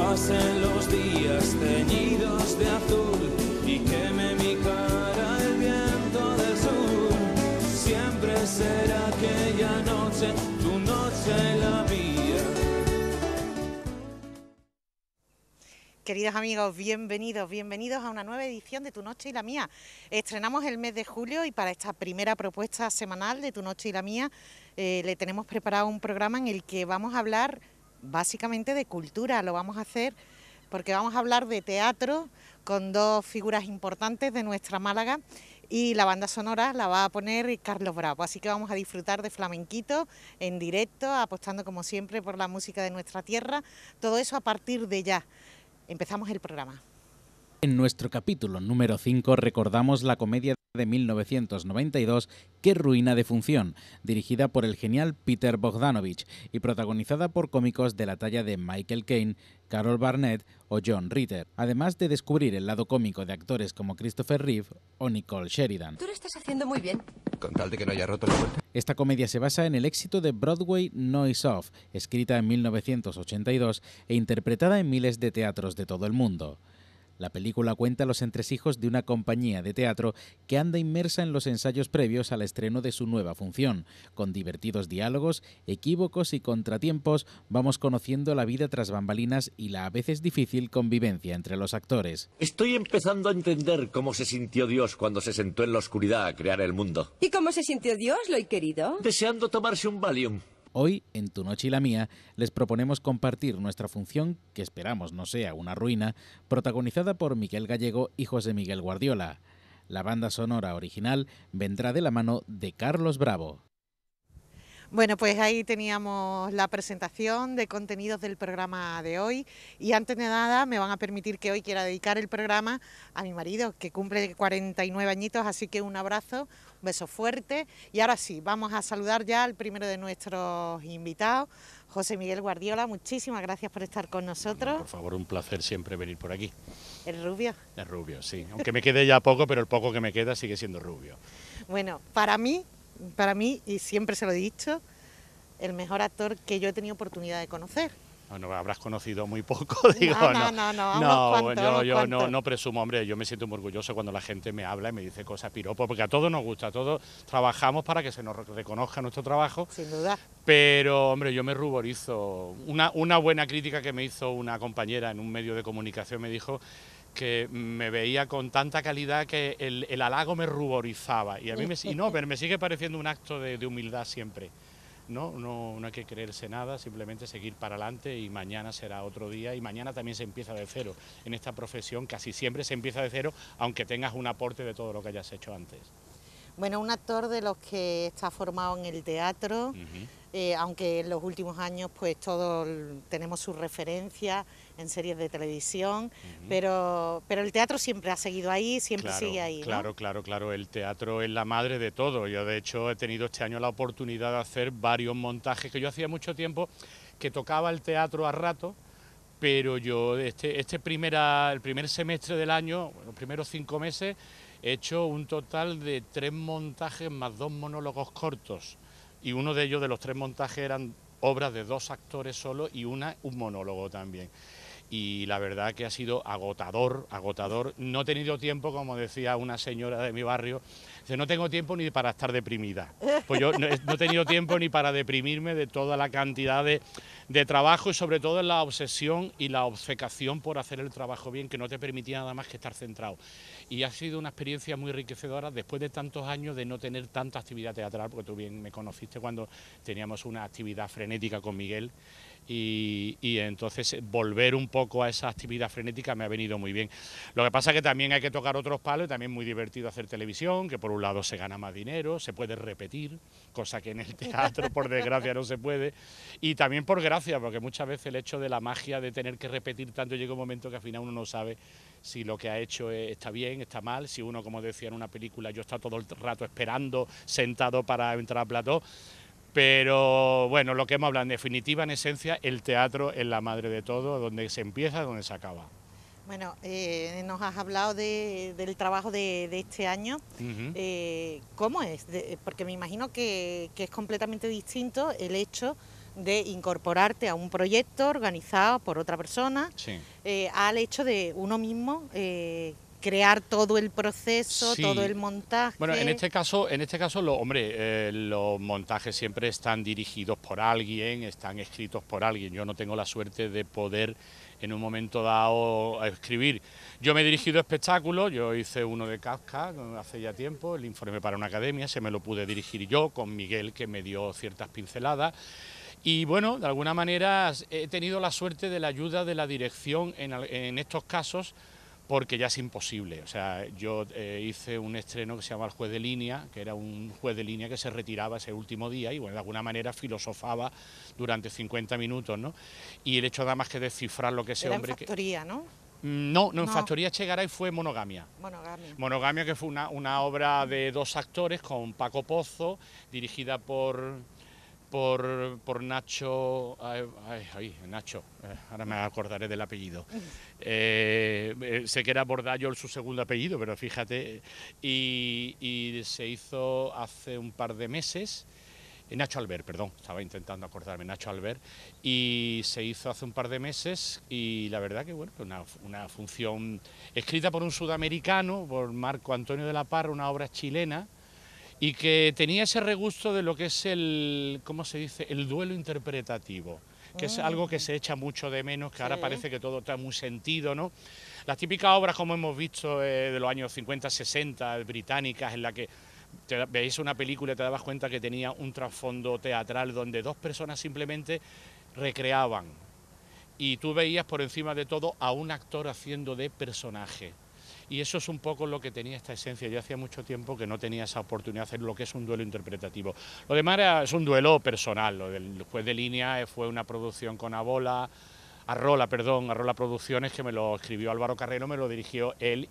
pasen los días teñidos de azul y queme mi cara el viento del sur. Siempre será aquella noche, tu noche y la mía. Queridos amigos, bienvenidos a una nueva edición de Tu Noche y la Mía. Estrenamos el mes de julio y para esta primera propuesta semanal de Tu Noche y la Mía le tenemos preparado un programa en el que vamos a hablar básicamente de cultura. Lo vamos a hacer porque vamos a hablar de teatro con dos figuras importantes de nuestra Málaga y la banda sonora la va a poner Carlos Bravo. Así que vamos a disfrutar de flamenquito en directo, apostando como siempre por la música de nuestra tierra. Todo eso a partir de ya. Empezamos el programa. En nuestro capítulo número 5 recordamos la comedia de 1992 Qué ruina de función, dirigida por el genial Peter Bogdanovich y protagonizada por cómicos de la talla de Michael Caine, Carol Burnett o John Ritter, además de descubrir el lado cómico de actores como Christopher Reeve o Nicole Sheridan. Tú lo estás haciendo muy bien. Con tal de que no haya roto la puerta. Esta comedia se basa en el éxito de Broadway Noise Off, escrita en 1982 e interpretada en miles de teatros de todo el mundo. La película cuenta los entresijos de una compañía de teatro que anda inmersa en los ensayos previos al estreno de su nueva función. Con divertidos diálogos, equívocos y contratiempos, vamos conociendo la vida tras bambalinas y la a veces difícil convivencia entre los actores. Estoy empezando a entender cómo se sintió Dios cuando se sentó en la oscuridad a crear el mundo. ¿Y cómo se sintió Dios, lo he querido? Deseando tomarse un Valium. Hoy, en Tu Noche y la Mía, les proponemos compartir nuestra función, que esperamos no sea una ruina, protagonizada por Miguel Gallego y José Miguel Guardiola. La banda sonora original vendrá de la mano de Carlos Bravo. Bueno, pues ahí teníamos la presentación de contenidos del programa de hoy y antes de nada me van a permitir que hoy quiera dedicar el programa a mi marido que cumple 49 añitos, así que un abrazo, un beso fuerte y ahora sí, vamos a saludar ya al primero de nuestros invitados, José Miguel Guardiola. Muchísimas gracias por estar con nosotros. Por favor, un placer siempre venir por aquí. ¿El rubio? Es rubio, sí, aunque me quede ya poco, pero el poco que me queda sigue siendo rubio. Bueno, para mí, y siempre se lo he dicho, el mejor actor que yo he tenido oportunidad de conocer. Bueno, habrás conocido muy poco, digo, no presumo, hombre, yo me siento muy orgulloso cuando la gente me habla y me dice cosas piropos, porque a todos nos gusta, a todos trabajamos para que se nos reconozca nuestro trabajo. Sin duda. Pero, hombre, yo me ruborizo. Una buena crítica que me hizo una compañera en un medio de comunicación me dijo que me veía con tanta calidad que el halago me ruborizaba. Y a mí pero me sigue pareciendo un acto de humildad siempre. No hay que creerse nada, simplemente seguir para adelante y mañana será otro día y mañana también se empieza de cero. En esta profesión casi siempre se empieza de cero, aunque tengas un aporte de todo lo que hayas hecho antes. Bueno, un actor de los que está formado en el teatro, aunque en los últimos años pues todos tenemos su referencia en series de televisión, pero el teatro siempre ha seguido ahí, siempre sigue ahí, ¿no? Claro, el teatro es la madre de todo. Yo de hecho he tenido este año la oportunidad de hacer varios montajes que yo hacía mucho tiempo que tocaba el teatro a rato, pero yo el primer semestre del año, los primeros 5 meses, he hecho un total de 3 montajes más 2 monólogos cortos y uno de ellos, de los 3 montajes, eran obras de 2 actores solo y un monólogo también. Y la verdad que ha sido agotador. No he tenido tiempo, como decía una señora de mi barrio, dice, no tengo tiempo ni para estar deprimida. Pues yo no he tenido tiempo ni para deprimirme de toda la cantidad de trabajo y sobre todo en la obsesión y la obcecación por hacer el trabajo bien, que no te permitía nada más que estar centrado. Y ha sido una experiencia muy enriquecedora después de tantos años de no tener tanta actividad teatral, porque tú bien me conociste cuando teníamos una actividad frenética con Miguel. Y entonces volver un poco a esa actividad frenética me ha venido muy bien. Lo que pasa es que también hay que tocar otros palos y también es muy divertido hacer televisión, que por un lado se gana más dinero, se puede repetir, cosa que en el teatro por desgracia no se puede, y también por gracia, porque muchas veces el hecho de la magia de tener que repetir tanto llega un momento que al final uno no sabe si lo que ha hecho está bien, está mal, si uno, como decía en una película, yo estaba todo el rato esperando, sentado para entrar a plató. Pero bueno, lo que hemos hablado, en definitiva, en esencia, el teatro es la madre de todo, donde se empieza, donde se acaba. Bueno, nos has hablado del trabajo de este año. ¿Cómo es? Porque me imagino que es completamente distinto el hecho de incorporarte a un proyecto organizado por otra persona, Sí. al hecho de uno mismo crear todo el proceso, Sí. todo el montaje. Bueno, en este caso, los montajes siempre están dirigidos por alguien, están escritos por alguien. Yo no tengo la suerte de poder en un momento dado escribir. Yo me he dirigido a espectáculos, yo hice uno de Kafka hace ya tiempo, el informe para una academia, se me lo pude dirigir yo con Miguel, que me dio ciertas pinceladas. Y bueno, de alguna manera he tenido la suerte de la ayuda de la dirección en estos casos, porque ya es imposible. O sea, yo hice un estreno que se llama El juez de línea, que era un juez de línea que se retiraba ese último día y, bueno, de alguna manera filosofaba durante 50 minutos, ¿no? Y el hecho nada más que descifrar lo que ese Era hombre... en Factoría, ¿no? No, en Factoría Chegaray fue Monogamia. Monogamia. Monogamia, que fue una obra de 2 actores con Paco Pozo, dirigida por Nacho, Nacho, ahora me acordaré del apellido. Sé que era Bordallo su segundo apellido, pero fíjate, y se hizo hace un par de meses. Nacho Albert, perdón, estaba intentando acordarme, Nacho Albert, y se hizo hace un par de meses, y la verdad que, bueno, una función escrita por un sudamericano, por Marco Antonio de la Parra, una obra chilena, y que tenía ese regusto de lo que es ¿cómo se dice?, el duelo interpretativo, que es algo que se echa mucho de menos, que ahora parece que todo está muy sentido, ¿no? Las típicas obras, como hemos visto, de los años 50, 60, británicas, en la que veis una película y te dabas cuenta que tenía un trasfondo teatral donde 2 personas simplemente recreaban, y tú veías por encima de todo a un actor haciendo de personaje. Y eso es un poco lo que tenía esta esencia. Yo hacía mucho tiempo que no tenía esa oportunidad de hacer lo que es un duelo interpretativo. Lo demás es un duelo personal. Lo del juez de línea fue una producción con Arrola Producciones, que me lo escribió Álvaro Carrero, me lo dirigió él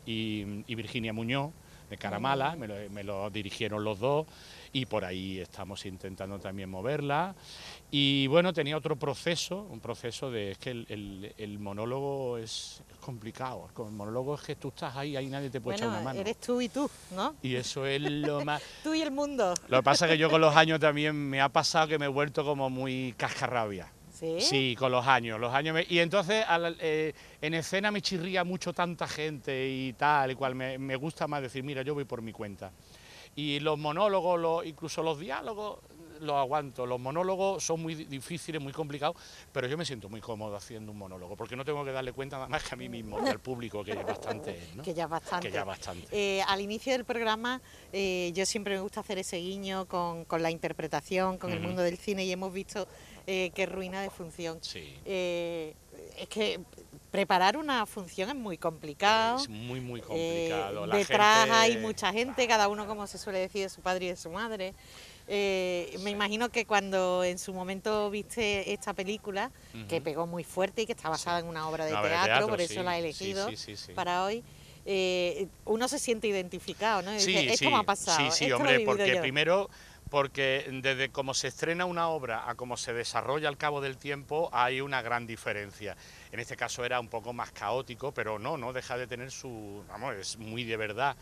y Virginia Muñoz, de Caramala, me lo dirigieron los dos, y por ahí estamos intentando también moverla. Y bueno, tenía otro proceso, es que el monólogo es complicado. El monólogo es que tú estás ahí nadie te puede echar una mano. Eres tú y tú, ¿no? Y eso es lo más... Tú y el mundo. Lo que pasa es que yo con los años también me ha pasado que me he vuelto como muy cascarrabia. ¿Sí? Sí, con los años y entonces en escena me chirría mucho tanta gente y tal y cual, me gusta más decir, mira, yo voy por mi cuenta. Y los monólogos, incluso los diálogos, los aguanto. Los monólogos son muy difíciles, muy complicados, pero yo me siento muy cómodo haciendo un monólogo, porque no tengo que darle cuenta nada más que a mí mismo y al público, que ya bastante es, ¿no? Que ya bastante. Que ya bastante. Al inicio del programa yo siempre me gusta hacer ese guiño con la interpretación, con el mundo del cine, y hemos visto que ruina de función. Sí. Es que preparar una función es muy complicado. Es muy, muy complicado. Detrás hay mucha gente, cada uno, como se suele decir, de su padre y de su madre. Me imagino que cuando en su momento viste esta película, que pegó muy fuerte y que está basada en una obra de teatro, por eso la he elegido para hoy, uno se siente identificado, ¿no? Y dice, esto me ha pasado, sí, esto hombre, lo he vivido porque yo. primero... Porque desde cómo se estrena una obra a cómo se desarrolla al cabo del tiempo hay una gran diferencia. En este caso era un poco más caótico, pero no deja de tener es muy de verdad.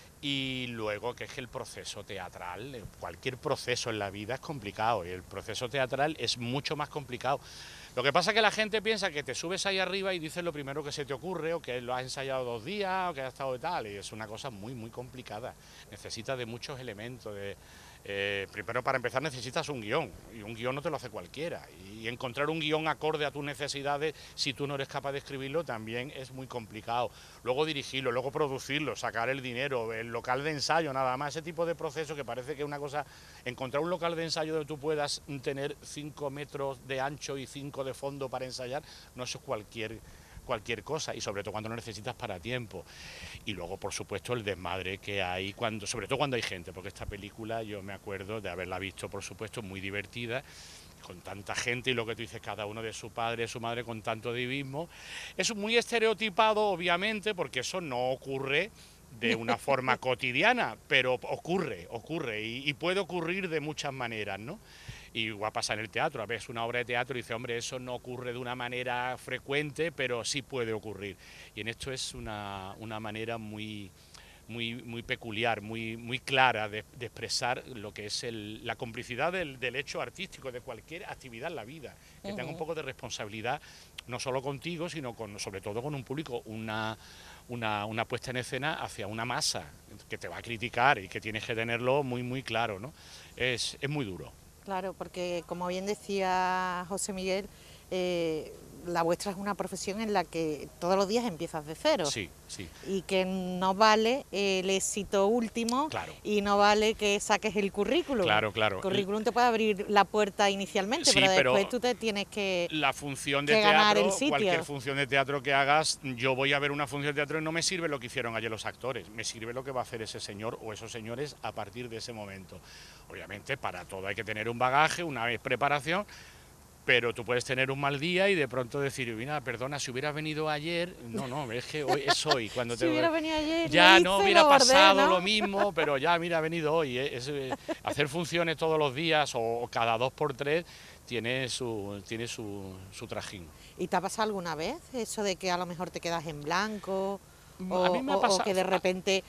Y luego que es que el proceso teatral, cualquier proceso en la vida es complicado, y el proceso teatral es mucho más complicado. Lo que pasa es que la gente piensa que te subes ahí arriba y dices lo primero que se te ocurre, o que lo has ensayado 2 días, o que has estado de tal, y es una cosa muy, muy complicada. Necesitas de muchos elementos. Primero, para empezar, necesitas un guión, y un guión no te lo hace cualquiera, y encontrar un guión acorde a tus necesidades, si tú no eres capaz de escribirlo, también es muy complicado. Luego dirigirlo, luego producirlo, sacar el dinero, el local de ensayo, nada más, ese tipo de proceso que parece que es una cosa. Encontrar un local de ensayo donde tú puedas tener 5 metros de ancho y 5 de fondo para ensayar, no es cualquier cosa, y sobre todo cuando lo necesitas para tiempo. Y luego, por supuesto, el desmadre que hay, sobre todo cuando hay gente, porque esta película yo me acuerdo de haberla visto, por supuesto, muy divertida, con tanta gente, y lo que tú dices, cada uno de su padre, de su madre, con tanto divismo. Es muy estereotipado, obviamente, porque eso no ocurre de una forma cotidiana, pero ocurre, y puede ocurrir de muchas maneras, ¿no? Y igual pasa en el teatro, a veces una obra de teatro y dice, hombre, eso no ocurre de una manera frecuente, pero sí puede ocurrir. Y en esto es una manera muy muy peculiar, muy clara de expresar lo que es la complicidad del hecho artístico, de cualquier actividad en la vida, que tenga un poco de responsabilidad, no solo contigo, sino sobre todo con un público, una puesta en escena hacia una masa que te va a criticar y que tienes que tenerlo muy claro, ¿no? Es muy duro. Claro, porque como bien decía José Miguel, la vuestra es una profesión en la que todos los días empiezas de cero. Sí, sí. Y que no vale el éxito último, claro, y no vale que saques el currículum. Claro. El currículum te puede abrir la puerta inicialmente, sí, pero después tú te tienes que la función de ganar teatro, el sitio. cualquier función de teatro que hagas, yo voy a ver una función de teatro y no me sirve lo que hicieron ayer los actores, me sirve lo que va a hacer ese señor o esos señores a partir de ese momento. Obviamente para todo hay que tener un bagaje, una preparación, pero tú puedes tener un mal día y de pronto decir, mira, perdona, si hubieras venido ayer, no, es que hoy es hoy. Cuando si hubiera venido ayer, ya no hubiera pasado ¿no? lo mismo, pero ya, mira, ha venido hoy. Hacer funciones todos los días o cada 2 por 3 tiene su trajín. ¿Y te ha pasado alguna vez eso de que a lo mejor te quedas en blanco? A mí me ha pasado, o que de repente,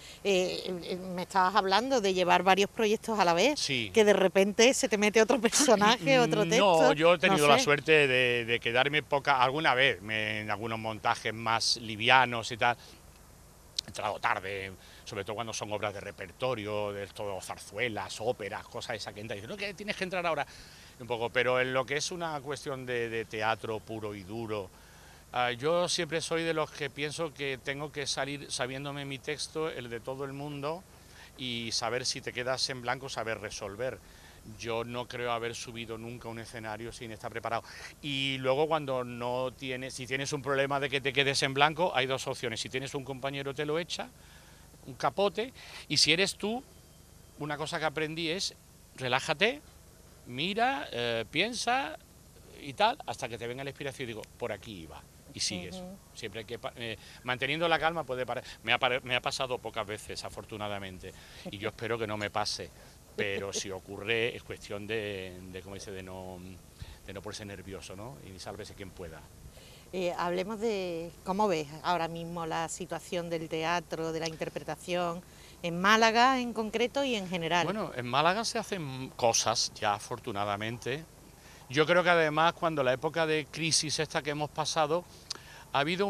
me estabas hablando de llevar varios proyectos a la vez, sí. Que de repente se te mete otro personaje, otro texto. No, yo he tenido no la sé. suerte de quedarme alguna vez en algunos montajes más livianos y tal. He entrado tarde, sobre todo cuando son obras de repertorio, de todo zarzuelas, óperas, cosas esas que entran y dicen, no, que tienes que entrar ahora un poco, pero en lo que es una cuestión de teatro puro y duro, yo siempre soy de los que pienso que tengo que salir sabiéndome mi texto, el de todo el mundo, y saber si te quedas en blanco, saber resolver. Yo no creo haber subido nunca a un escenario sin estar preparado. Y luego cuando si tienes un problema de que te quedes en blanco, hay 2 opciones. Si tienes un compañero te lo echa, un capote, y si eres tú, una cosa que aprendí es relájate, mira, piensa y tal, hasta que te venga la inspiración y digo, por aquí iba. Y sigues. Siempre hay que manteniendo la calma puede parar. Me ha pasado pocas veces, afortunadamente, y yo espero que no me pase, pero si ocurre es cuestión como dice, de no ponerse nervioso, ¿no? Y sálvese quien pueda. Hablemos de cómo ves ahora mismo la situación del teatro, de la interpretación, en Málaga en concreto y en general. Bueno, en Málaga se hacen cosas ya, afortunadamente. Yo creo que además cuando la época de crisis esta que hemos pasado, ha habido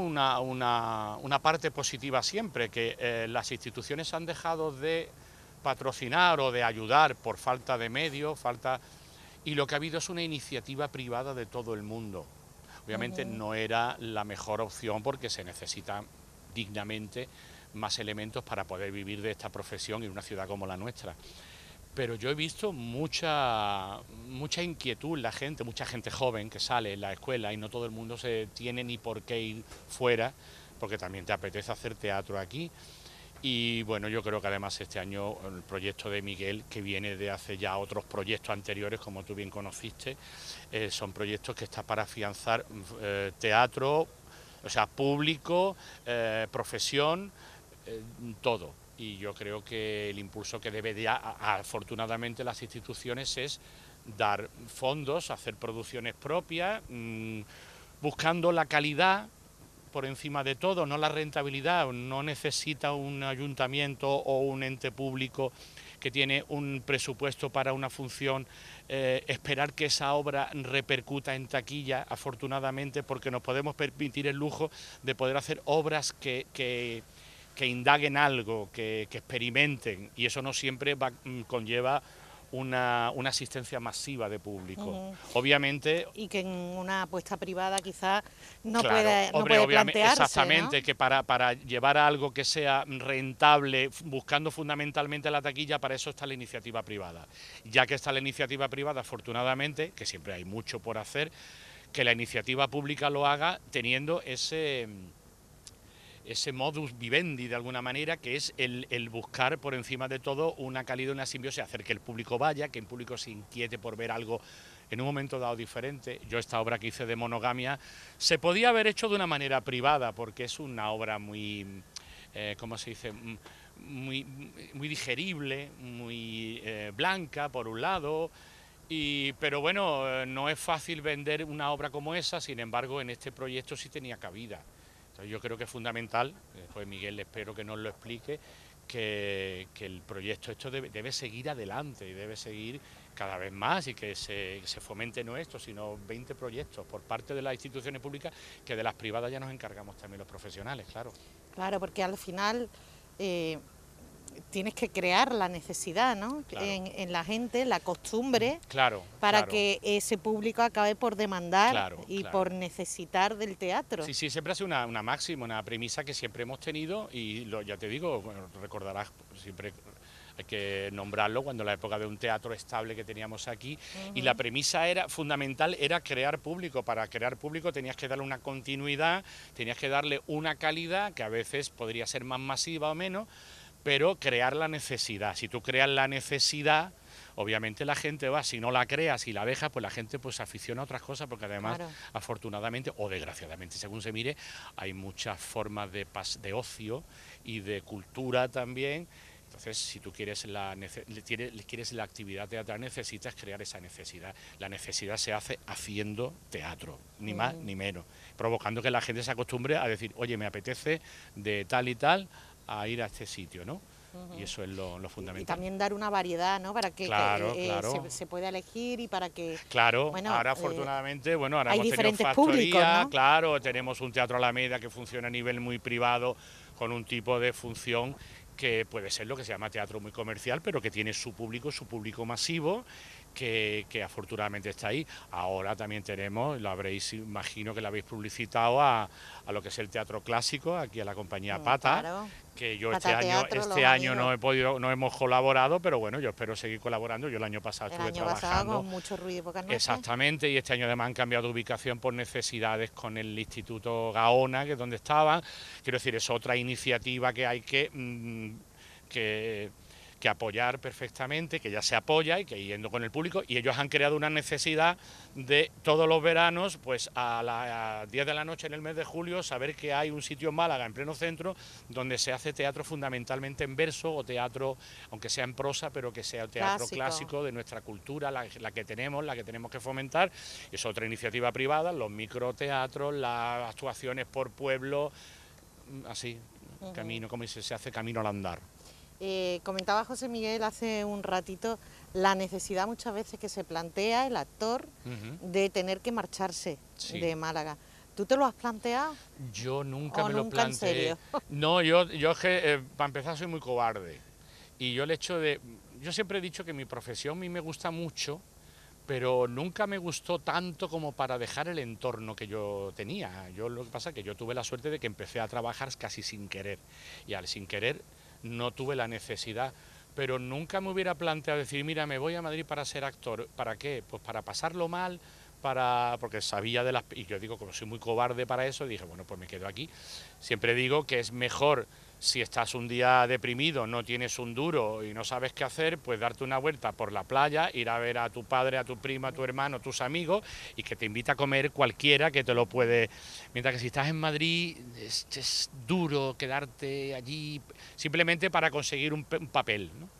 una parte positiva siempre, que las instituciones han dejado de patrocinar o de ayudar por falta de medios, y lo que ha habido es una iniciativa privada de todo el mundo. Obviamente no era la mejor opción porque se necesitan dignamente más elementos para poder vivir de esta profesión en una ciudad como la nuestra. Pero yo he visto mucha inquietud en la gente, mucha gente joven que sale en la escuela y no todo el mundo se tiene ni por qué ir fuera, porque también te apetece hacer teatro aquí. Y bueno, yo creo que además este año el proyecto de Miguel, que viene de hace ya otros proyectos anteriores, como tú bien conociste, son proyectos que están para afianzar teatro, o sea, público, profesión, todo. Y yo creo que el impulso que debe de, afortunadamente, las instituciones es dar fondos, hacer producciones propias, buscando la calidad por encima de todo, no la rentabilidad. No necesita un ayuntamiento o un ente público que tiene un presupuesto para una función, esperar que esa obra repercuta en taquilla, afortunadamente, porque nos podemos permitir el lujo de poder hacer obras que indaguen algo, que experimenten, y eso no siempre conlleva una asistencia masiva de público. Obviamente. Y que en una apuesta privada quizás no claro, puede plantearse, exactamente, ¿no? que para llevar a algo que sea rentable, buscando fundamentalmente la taquilla, para eso está la iniciativa privada. Ya que está la iniciativa privada, afortunadamente, que siempre hay mucho por hacer, que la iniciativa pública lo haga teniendo ese modus vivendi, de alguna manera, que es el buscar por encima de todo una calidad, una simbiosis, hacer que el público vaya, que el público se inquiete por ver algo en un momento dado diferente. Yo esta obra que hice de Monogamia se podía haber hecho de una manera privada, porque es una obra muy, ¿cómo se dice?, muy digerible, muy blanca, por un lado. Pero bueno, no es fácil vender una obra como esa, sin embargo, en este proyecto sí tenía cabida. Yo creo que es fundamental, después Miguel espero que nos lo explique, que el proyecto esto debe seguir adelante y debe seguir cada vez más y que se fomente no esto, sino 20 proyectos por parte de las instituciones públicas, que de las privadas ya nos encargamos también los profesionales, claro. Claro, porque al final tienes que crear la necesidad, ¿no? Claro. En la gente, la costumbre, Claro, para claro. que ese público acabe por demandar Claro, y claro. por necesitar del teatro. Sí, sí, siempre ha sido una máxima, una premisa que siempre hemos tenido y ya te digo, bueno, recordarás, siempre hay que nombrarlo, cuando la época de un teatro estable que teníamos aquí, y la premisa fundamental era crear público. Para crear público tenías que darle una continuidad, tenías que darle una calidad que a veces podría ser más masiva o menos, pero crear la necesidad. Si tú creas la necesidad, obviamente la gente va, si no la creas y la dejas, pues la gente pues se aficiona a otras cosas, porque además, Claro. afortunadamente o desgraciadamente, según se mire, hay muchas formas de ocio y de cultura también. Entonces, si tú quieres quieres la actividad teatral, necesitas crear esa necesidad. La necesidad se hace haciendo teatro, ni más ni menos, provocando que la gente se acostumbre a decir, oye, me apetece de tal y tal a ir a este sitio, ¿no? Y eso es lo Y fundamental. también dar una variedad, ¿no? Para que, Claro, claro. se pueda elegir y para que... Claro, Bueno, ahora afortunadamente, bueno, ahora hay hemos tenido diferentes factoría, públicos, ¿no? claro, tenemos un Teatro Alameda que funciona a nivel muy privado, con un tipo de función que puede ser lo que se llama teatro muy comercial, pero que tiene su público masivo, que afortunadamente está ahí. Ahora también tenemos, imagino que lo habéis publicitado a lo que es el teatro clásico, aquí a la compañía Pata, Claro. que yo Pata Teatro, este los año amigos. no hemos colaborado, pero bueno, yo espero seguir colaborando. Yo el año pasado El estuve año pasado trabajando. con mucho ruido y pocas noches. Exactamente, y este año además han cambiado de ubicación por necesidades con el Instituto Gaona, que es donde estaban. Quiero decir, es otra iniciativa que hay que apoyar perfectamente, que ya se apoya y que yendo con el público, y ellos han creado una necesidad de todos los veranos, pues a las 10 de la noche en el mes de julio, saber que hay un sitio en Málaga, en pleno centro, donde se hace teatro fundamentalmente en verso, o teatro, aunque sea en prosa, pero que sea teatro clásico de nuestra cultura, la que tenemos que fomentar. Es otra iniciativa privada, los microteatros, las actuaciones por pueblo, así, camino, como se hace camino al andar. Comentaba José Miguel hace un ratito la necesidad muchas veces que se plantea el actor de tener que marcharse de Málaga. ¿Tú te lo has planteado? Yo nunca me lo nunca en planteé. serio? No, yo es que para empezar soy muy cobarde. Y yo yo siempre he dicho que mi profesión a mí me gusta mucho, pero nunca me gustó tanto como para dejar el entorno que yo tenía. Yo lo que pasa es que yo tuve la suerte de que empecé a trabajar casi sin querer. Y al sin querer no tuve la necesidad, pero nunca me hubiera planteado decir, mira, me voy a Madrid para ser actor. ¿Para qué? Pues para pasarlo mal, porque sabía y yo digo, como soy muy cobarde para eso, dije, bueno, pues me quedo aquí. Siempre digo que es mejor, si estás un día deprimido, no tienes un duro y no sabes qué hacer, pues darte una vuelta por la playa, ir a ver a tu padre, a tu prima, a tu hermano, a tus amigos, y que te invita a comer cualquiera que te lo puede. Mientras que si estás en Madrid, es duro quedarte allí simplemente para conseguir un papel, ¿no?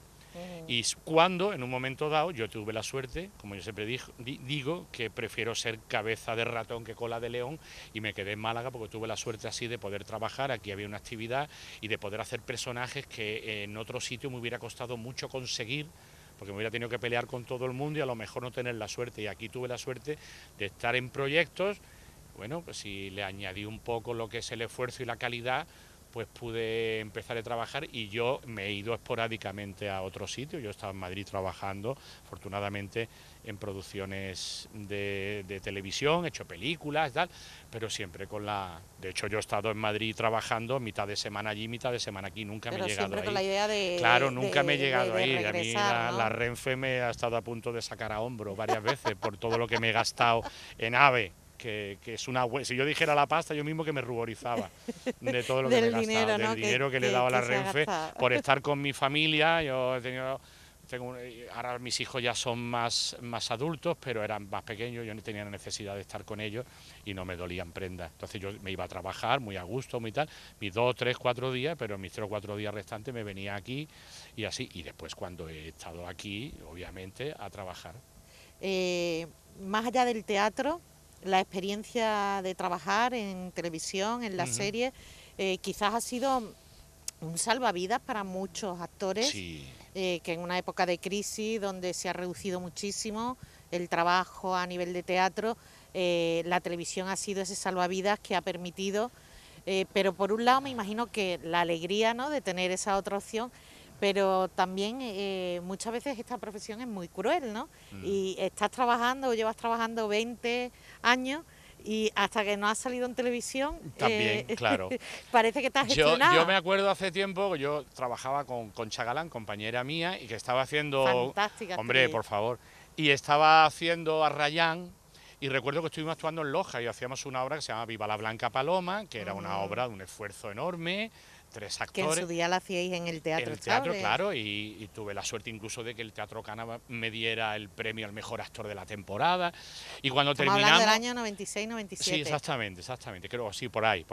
Y cuando, en un momento dado, yo tuve la suerte, como yo siempre digo, que prefiero ser cabeza de ratón que cola de león, y me quedé en Málaga porque tuve la suerte así de poder trabajar, aquí había una actividad, y de poder hacer personajes que en otro sitio me hubiera costado mucho conseguir, porque me hubiera tenido que pelear con todo el mundo y a lo mejor no tener la suerte. Y aquí tuve la suerte de estar en proyectos, bueno, pues si le añadí un poco lo que es el esfuerzo y la calidad, pues pude empezar a trabajar, y yo me he ido esporádicamente a otro sitio. Yo estaba en Madrid trabajando, afortunadamente, en producciones de televisión, he hecho películas, tal, pero siempre de hecho, yo he estado en Madrid trabajando mitad de semana allí, mitad de semana aquí, nunca me he llegado siempre ahí. con la idea de... Claro, nunca me he llegado de ahí. regresar, A mí ¿no? la Renfe me ha estado a punto de sacar a hombro varias veces por todo lo que me he gastado en AVE. Que es si yo dijera la pasta, yo mismo que me ruborizaba de todo lo que me he gastado, del dinero que le he dado a la Renfe por estar con mi familia. Yo he tenido, ahora mis hijos ya son más adultos, pero eran más pequeños, yo no tenía la necesidad de estar con ellos y no me dolían prendas. Entonces yo me iba a trabajar muy a gusto, muy tal, mis 2, 3, 4 días, pero mis 3 o 4 días restantes me venía aquí y así. Y después, cuando he estado aquí, obviamente, a trabajar. Más allá del teatro, la experiencia de trabajar en televisión, en las series, quizás ha sido un salvavidas para muchos actores, Sí. que en una época de crisis donde se ha reducido muchísimo el trabajo a nivel de teatro, la televisión ha sido ese salvavidas que ha permitido, pero por un lado me imagino que la alegría, ¿no?, de tener esa otra opción, pero también muchas veces esta profesión es muy cruel, ¿no? Y estás trabajando o llevas trabajando 20 años y hasta que no has salido en televisión, También, claro. parece que te has Yo estrenado. me acuerdo hace tiempo, yo trabajaba con Concha Galán, compañera mía, y que estaba haciendo... Fantástica Hombre, actriz. por favor. Y estaba haciendo a Rayán, y recuerdo que estuvimos actuando en Loja y hacíamos una obra que se llama Viva la Blanca Paloma, que era una obra de un esfuerzo enorme, 3 Que en actores. su día la hacíais en el Teatro El teatro, Estable. claro, y tuve la suerte incluso de que el Teatro Cana me diera el premio al mejor actor de la temporada. Y cuando Estamos terminamos... hablando del año 96-97. Sí, exactamente, creo, sí, por ahí.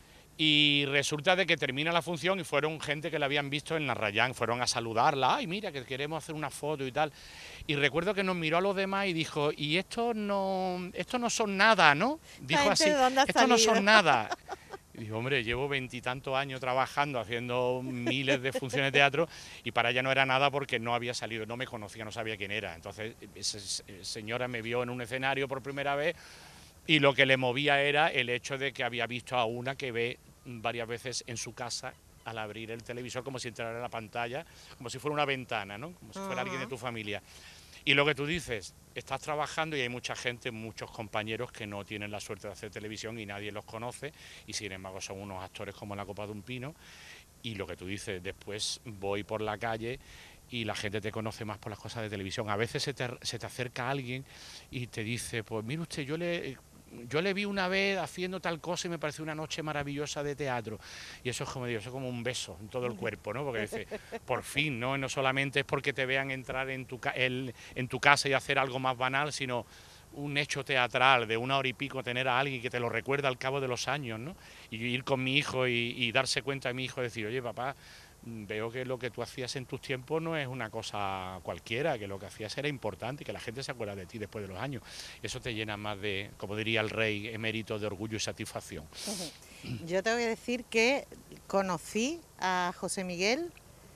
Y resulta de que termina la función y fueron gente que la habían visto en la Rayán, fueron a saludarla, ay, mira, que queremos hacer una foto y tal. Y recuerdo que nos miró a los demás y dijo, y esto no son nada, ¿no? Dijo gente así, de dónde ha esto no salido". son nada. Y digo, hombre, llevo 20 y tantos años trabajando, haciendo miles de funciones de teatro, y para ella no era nada porque no había salido, no me conocía, no sabía quién era. Entonces, esa señora me vio en un escenario por primera vez, y lo que le movía era el hecho de que había visto a una que ve varias veces en su casa al abrir el televisor, como si entrara en la pantalla, como si fuera una ventana, ¿no? Como si fuera alguien de tu familia. Y lo que tú dices, estás trabajando y hay mucha gente, muchos compañeros que no tienen la suerte de hacer televisión y nadie los conoce, y sin embargo son unos actores como la copa de un pino. Y lo que tú dices, después voy por la calle y la gente te conoce más por las cosas de televisión. A veces se te acerca alguien y te dice, pues mire usted, yo le vi una vez haciendo tal cosa y me pareció una noche maravillosa de teatro. Y eso es como digo, eso es como un beso en todo el cuerpo, ¿no? Porque dice, por fin, ¿no? No solamente es porque te vean entrar en tu casa y hacer algo más banal, sino un hecho teatral de 1 hora y pico, tener a alguien que te lo recuerda al cabo de los años, ¿no? Y ir con mi hijo y darse cuenta de mi hijo, decir, oye, papá, veo que lo que tú hacías en tus tiempos no es una cosa cualquiera, que lo que hacías era importante y que la gente se acuerda de ti después de los años. Eso te llena más de, como diría el rey emérito, de orgullo y satisfacción. Yo te voy a decir que conocí a José Miguel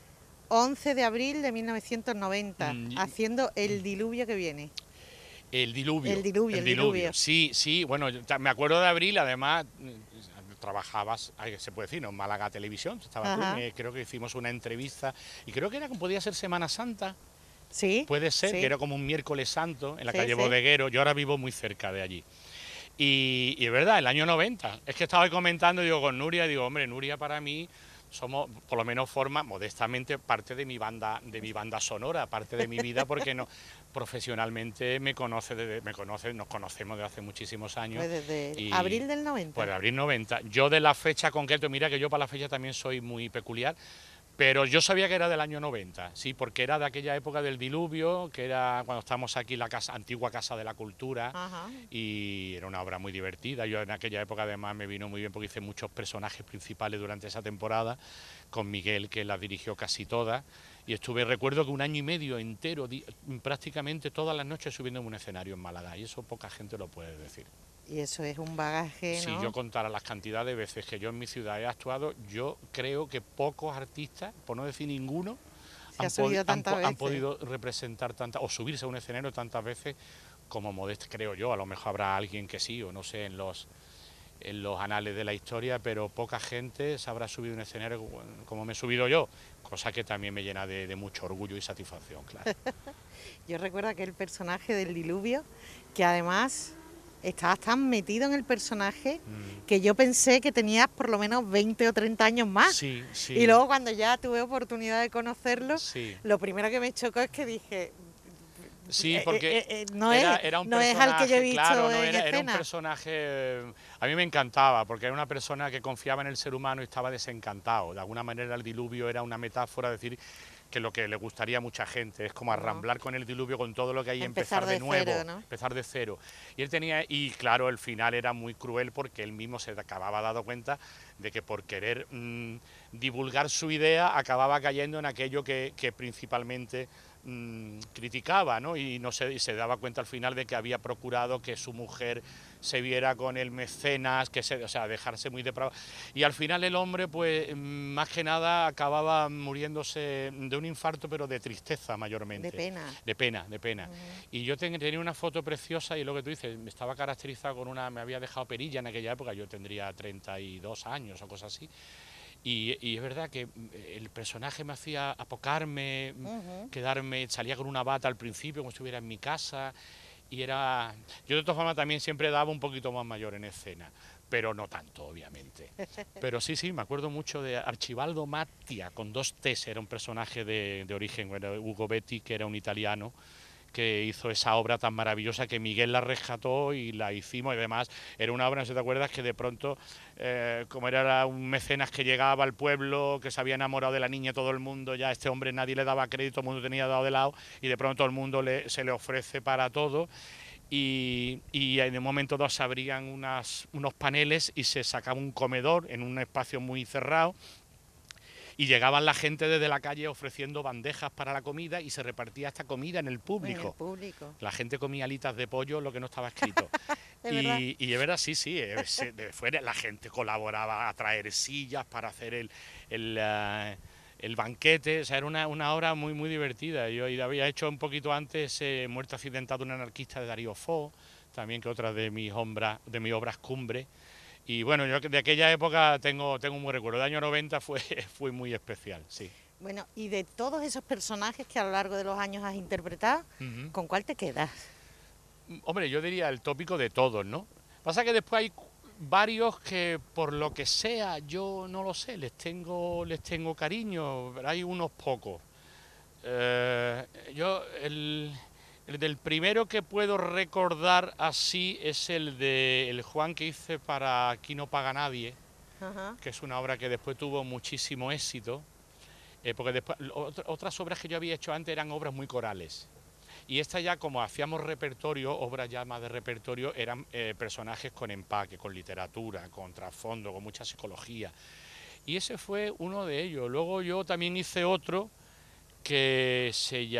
11 de abril de 1990, haciendo El diluvio que viene. El diluvio. El diluvio. Sí, bueno, me acuerdo de abril, además trabajabas, se puede decir, ¿no? En Málaga Televisión, estabas tú, creo que hicimos una entrevista, y creo que podía ser Semana Santa. Sí. Puede ser, sí. que era como un miércoles santo en la calle sí. Bodeguero. Yo ahora vivo muy cerca de allí. Y es verdad, el año 90. Es que estaba comentando, digo, con Nuria, digo, hombre, Nuria para mí somos, por lo menos forma modestamente, parte de mi banda sonora, parte de mi vida, porque no profesionalmente nos conocemos desde hace muchísimos años. Pues desde abril del 90. Pues abril 90. Yo de la fecha concreta, mira que yo para la fecha también soy muy peculiar, pero yo sabía que era del año 90, sí, porque era de aquella época del diluvio, que era cuando estábamos aquí en la antigua Casa de la Cultura, y era una obra muy divertida. Yo en aquella época además me vino muy bien porque hice muchos personajes principales durante esa temporada, con Miguel, que las dirigió casi todas, y recuerdo que 1 año y medio entero, prácticamente todas las noches subiendo en un escenario en Málaga, y eso poca gente lo puede decir. Y eso es un bagaje, ¿no? Si yo contara las cantidades de veces que yo en mi ciudad he actuado, yo creo que pocos artistas, por no decir ninguno, han podido representar tantas, o subirse a un escenario tantas veces como Modesto, creo yo. A lo mejor habrá alguien que sí, o no sé, en los anales de la historia, pero poca gente se habrá subido a un escenario como me he subido yo, cosa que también me llena de mucho orgullo y satisfacción, claro. Yo recuerdo aquel personaje del diluvio, que además estabas tan metido en el personaje que yo pensé que tenías por lo menos 20 o 30 años más. Sí. Y luego cuando ya tuve oportunidad de conocerlo, lo primero que me chocó es que dije... Sí, porque era un no es al que yo he visto, claro, en era un escena. Personaje, a mí me encantaba, porque era una persona que confiaba en el ser humano y estaba desencantado. De alguna manera el diluvio era una metáfora, decir que lo que le gustaría a mucha gente es como arramblar con el diluvio, con todo lo que hay, y empezar de nuevo, cero, ¿no? empezar de cero. Y claro, el final era muy cruel porque él mismo se acababa dando cuenta de que por querer divulgar su idea acababa cayendo en aquello que principalmente criticaba, ¿no? Y se daba cuenta al final de que había procurado que su mujer se viera con el mecenas, o sea, dejarse muy depravado. Y al final el hombre, pues, más que nada acababa muriéndose de un infarto, pero de tristeza mayormente. De pena. De pena, de pena. Y yo tenía una foto preciosa y lo que tú dices, estaba caracterizado con me había dejado perilla en aquella época, yo tendría 32 años o cosas así. Y es verdad que el personaje me hacía apocarme, salía con una bata al principio, como si estuviera en mi casa, y era... Yo de todas formas también siempre daba un poquito más mayor en escena, pero no tanto, obviamente. Pero sí, me acuerdo mucho de Archibaldo Mattia, con 2 T's, era un personaje de origen, bueno, Ugo Betti, que era un italiano, que hizo esa obra tan maravillosa que Miguel la rescató y la hicimos, y además era una obra, no sé si te acuerdas, que de pronto, como era un mecenas que llegaba al pueblo, que se había enamorado de la niña todo el mundo, ya este hombre nadie le daba crédito, todo el mundo tenía dado de lado, y de pronto todo el mundo se le ofrece para todo, y en un momento dado se abrían unos paneles y se sacaba un comedor en un espacio muy cerrado, y llegaban la gente desde la calle ofreciendo bandejas para la comida y se repartía esta comida en el público. En el público. La gente comía alitas de pollo, lo que no estaba escrito. Y es verdad, sí, fuera la gente colaboraba a traer sillas para hacer el banquete, o sea, era una obra muy, muy divertida. Yo había hecho un poquito antes Muerte accidentada de un anarquista de Darío Fo, también que otra de mis obras cumbre. Y bueno, yo de aquella época tengo un buen recuerdo. El año 90 fue muy especial, sí. Bueno, y de todos esos personajes que a lo largo de los años has interpretado, ¿con cuál te quedas? Hombre, yo diría el tópico de todos, ¿no? Pasa que después hay varios que por lo que sea, yo no lo sé, les tengo cariño, pero hay unos pocos. El del primero que puedo recordar así es el Juan que hice para Aquí no paga nadie, que es una obra que después tuvo muchísimo éxito, porque después otras obras que yo había hecho antes eran obras muy corales. Y esta ya, como hacíamos repertorio, obras ya más de repertorio, eran personajes con empaque, con literatura, con trasfondo, con mucha psicología. Y ese fue uno de ellos. Luego yo también hice otro que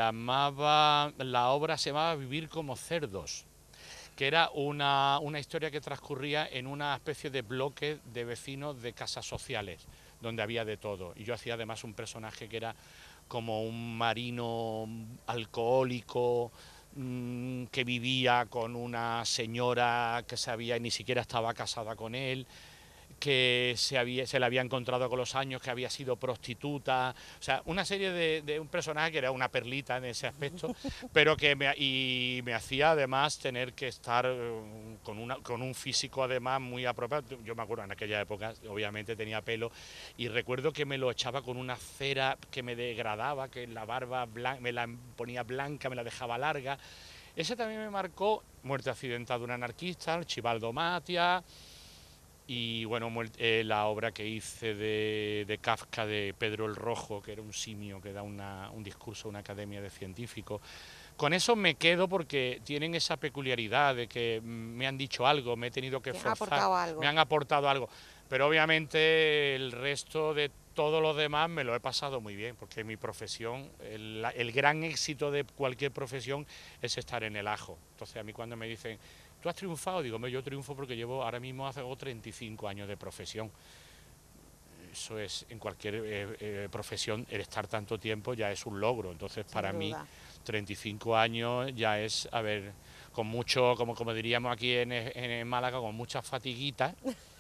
la obra se llamaba Vivir como cerdos, que era una historia que transcurría en una especie de bloque de vecinos de casas sociales, donde había de todo. Y yo hacía además un personaje que era como un marino alcohólico que vivía con una señora que ni siquiera estaba casada con él, que se le había encontrado con los años, que había sido prostituta, o sea, una serie de un personaje que era una perlita en ese aspecto, pero que me hacía además tener que estar con un físico además muy apropiado. Yo me acuerdo en aquella época, obviamente tenía pelo, y recuerdo que me lo echaba con una cera que me degradaba, que la barba me la ponía blanca, me la dejaba larga. Ese también me marcó. Muerte accidentada de un anarquista, Archibaldo Mattia. Y bueno, la obra que hice de Kafka, de Pedro el Rojo, que era un simio que da un discurso a una academia de científicos. Con eso me quedo porque tienen esa peculiaridad de que me han dicho algo, me he tenido que forzar, me han aportado algo. Pero obviamente el resto de todo lo demás me lo he pasado muy bien, porque mi profesión, el gran éxito de cualquier profesión es estar en el ajo. Entonces a mí cuando me dicen, ¿tú has triunfado? Digo, yo triunfo porque ahora mismo hago 35 años de profesión. Eso es, en cualquier profesión, el estar tanto tiempo ya es un logro. Entonces, para mí, 35 años ya es, a ver, con mucho, como diríamos aquí en Málaga, con muchas fatiguitas,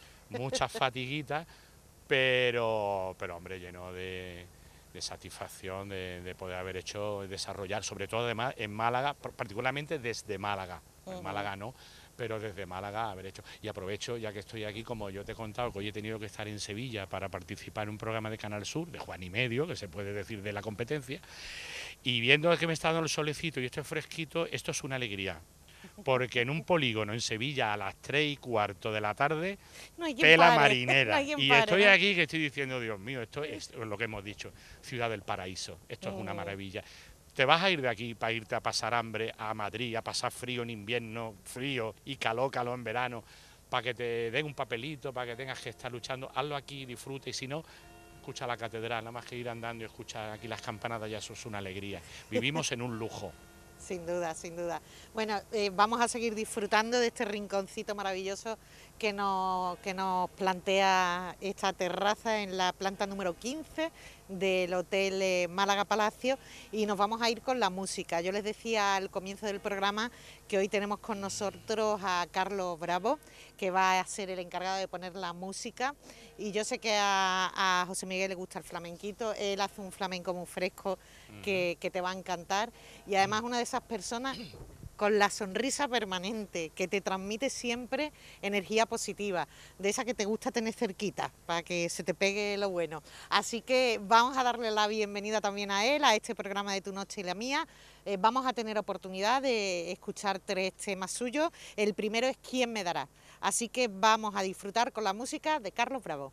pero hombre, lleno de satisfacción de poder haber desarrollar, sobre todo además en Málaga, particularmente desde Málaga. En Málaga no, pero desde Málaga haber hecho. Y aprovecho, ya que estoy aquí, como yo te he contado, que hoy he tenido que estar en Sevilla para participar en un programa de Canal Sur, de Juan y Medio, que se puede decir de la competencia, y viendo que me está dando el solecito y esto es fresquito, esto es una alegría. Porque en un polígono en Sevilla a las 3:15 de la tarde, tela marinera. Y estoy aquí que estoy diciendo, Dios mío, esto es lo que hemos dicho, Ciudad del Paraíso, esto es una maravilla. Te vas a ir de aquí para irte a pasar hambre a Madrid, a pasar frío en invierno, frío y calor en verano, para que te den un papelito, para que tengas que estar luchando, hazlo aquí, disfruta, y si no, escuchar la catedral, nada más que ir andando y escuchar aquí las campanadas, ya eso es una alegría. Vivimos en un lujo. Sin duda, sin duda. Bueno, vamos a seguir disfrutando de este rinconcito maravilloso que nos plantea esta terraza en la planta número 15 del Hotel Málaga Palacio, y nos vamos a ir con la música. Yo les decía al comienzo del programa que hoy tenemos con nosotros a Carlos Bravo, que va a ser el encargado de poner la música, y yo sé que a José Miguel le gusta el flamenquito. Él hace un flamenco muy fresco que te va a encantar, y además una de esas personas con la sonrisa permanente, que te transmite siempre energía positiva, de esa que te gusta tener cerquita, para que se te pegue lo bueno. Así que vamos a darle la bienvenida también a él, a este programa de Tu Noche y la Mía. Vamos a tener oportunidad de escuchar 3 temas suyos. El primero es ¿Quién me dará? Así que vamos a disfrutar con la música de Carlos Bravo.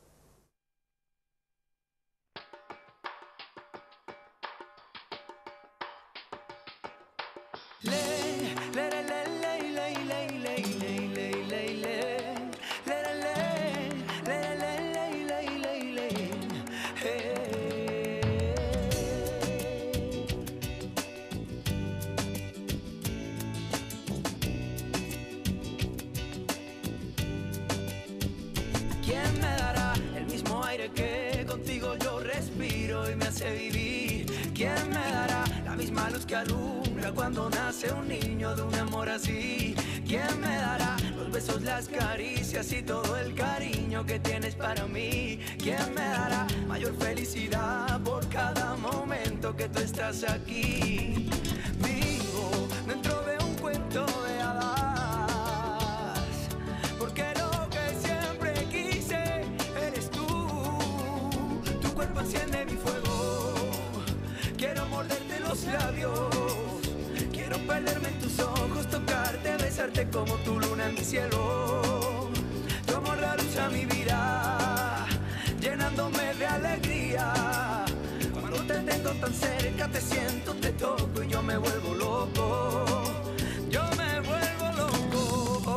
¿Quién me dará el mismo aire que contigo yo respiro y me hace vivir? ¿Quién me dará la misma luz que alumbra cuando nace un niño de un amor así? ¿Quién me dará los besos, las caricias y todo el cariño que tienes para mí? ¿Quién me dará mayor felicidad por cada momento que tú estás aquí? Vivo dentro de un cuento de hadas, porque lo que siempre quise eres tú. Tu cuerpo enciende mi fuego, quiero morderte los labios, quiero perderme en tus ojos, tocarte, besarte como tu luna en mi cielo. Tu amor da luz a mi vida, llenándome de alegría. Cuando te tengo tan cerca, te siento, te toco y yo me vuelvo loco. Yo me vuelvo loco.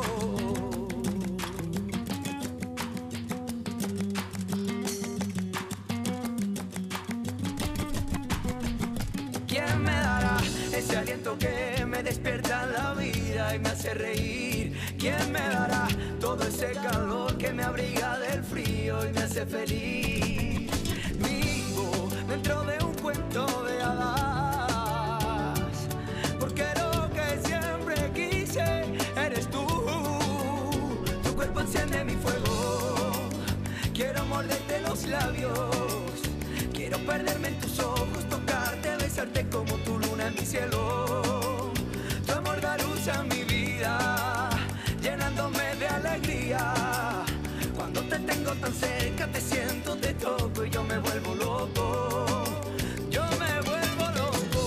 ¿Quién me dará ese aliento que me despierta la vida y me hace reír? ¿Quién me dará todo ese calor que me abriga del frío y me hace feliz? Vivo dentro de un cuento de hadas, porque lo que siempre quise eres tú. Tu cuerpo enciende mi fuego, quiero morderte los labios, quiero perderme en tus ojos, tocarte, besarte como tu luna en mi cielo. Tu amor da luz a mi vida, llenándome de alegría. Cuando te tengo tan cerca, te siento, te toco y yo me vuelvo loco. Yo me vuelvo loco.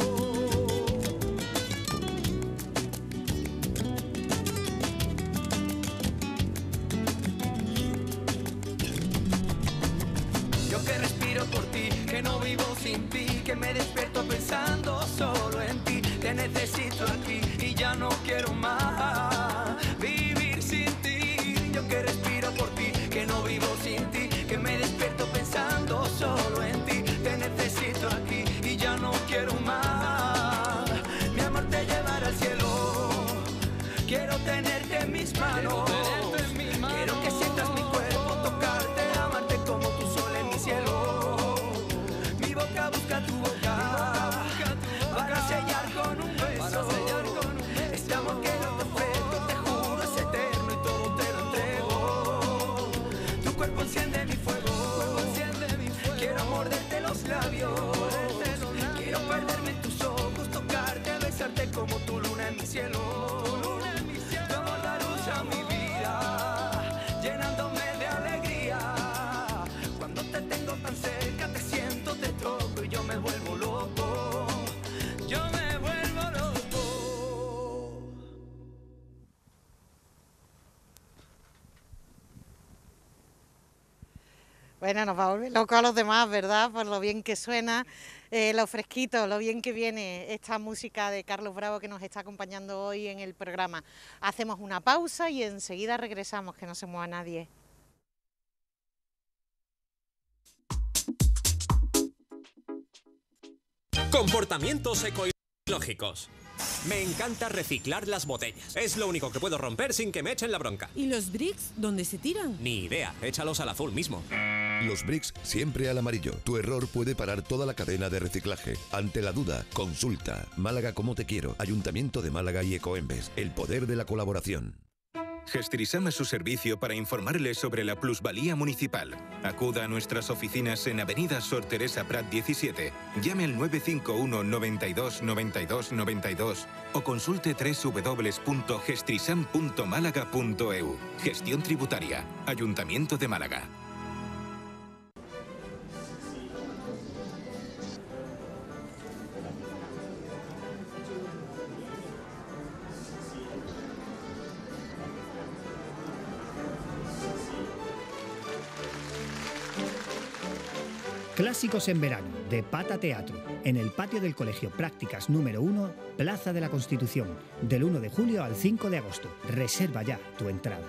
Yo que respiro por ti, que no vivo sin ti, que me despierto pensando solo en ti. Te necesito aquí y ya no quiero más vivir sin ti. Yo que respiro por ti, que no vivo sin ti, que me despierto pensando solo en ti. Te necesito aquí y ya no quiero más. Mi amor te llevará al cielo, quiero tenerte en mis manos. Quiero que sientas mi cuerpo, tocarte, amarte como tu sol en mi cielo. Mi boca busca tu boca para sellar con un beso este amor que no te ofrezco, te juro es eterno y todo te lo entrego. Tu cuerpo enciende mi fuego, quiero morderte los labios, quiero perderme en tus ojos, tocarte, besarte como tu luna en mi cielo. Tu amor da luz a mi vida, llenándome de alegría. Cuando te tengo tan cerca, te siento, te toco y yo me vuelvo loco. Yo me vuelvo loco. Bueno, nos va a volver loco a los demás, ¿verdad? Por lo bien que suena, lo fresquito, lo bien que viene esta música de Carlos Bravo que nos está acompañando hoy en el programa. Hacemos una pausa y enseguida regresamos, que no se mueva nadie. Comportamientos ecológicos. Me encanta reciclar las botellas. Es lo único que puedo romper sin que me echen la bronca. ¿Y los bricks dónde se tiran? Ni idea, échalos al azul mismo. Los bricks siempre al amarillo. Tu error puede parar toda la cadena de reciclaje. Ante la duda, consulta. Málaga como te quiero. Ayuntamiento de Málaga y Ecoembes. El poder de la colaboración. Gestrisam es su servicio para informarle sobre la plusvalía municipal. Acuda a nuestras oficinas en Avenida Sor Teresa Prat 17. Llame al 951 92 92 92 o consulte www.gestrisam.málaga.eu. Gestión tributaria. Ayuntamiento de Málaga. Clásicos en verano, de Pata Teatro, en el patio del Colegio Prácticas número 1, Plaza de la Constitución, del 1 de julio al 5 de agosto. Reserva ya tu entrada.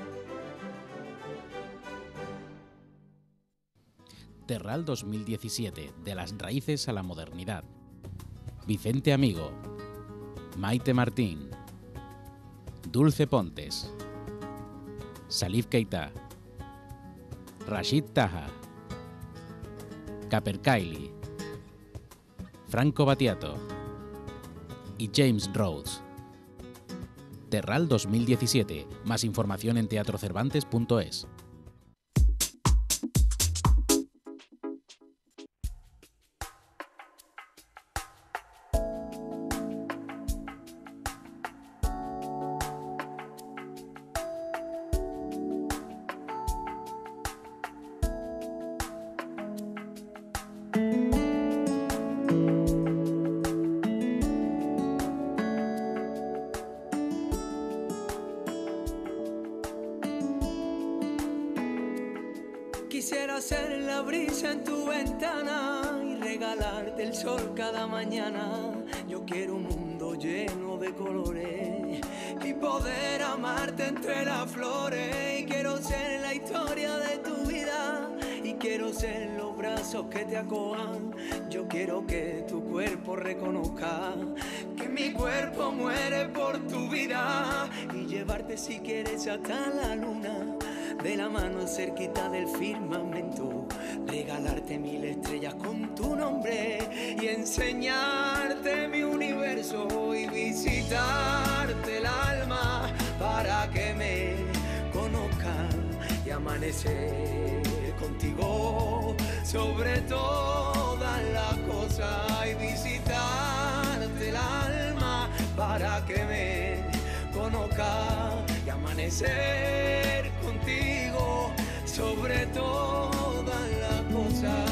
Terral 2017, de las raíces a la modernidad. Vicente Amigo, Maite Martín, Dulce Pontes, Salif Keita, Rashid Taha, Caper Kaili, Franco Battiato y James Rhodes. Terral 2017. Más información en teatrocervantes.es. Quisiera ser la brisa en tu ventana y regalarte el sol cada mañana. Yo quiero un mundo lleno de colores y poder amarte entre las flores. Y quiero ser la historia de tu vida y quiero ser los brazos que te acojan. Yo quiero que tu cuerpo reconozca que mi cuerpo muere por tu vida y llevarte si quieres hasta la luna. De la mano cerquita del firmamento, regalarte 1000 estrellas con tu nombre y enseñarte mi universo y visitarte el alma para que me conozcan y amanecer contigo sobre todas las cosas y visitarte el alma para que me conozcan y amanecer contigo sobre todas las cosas.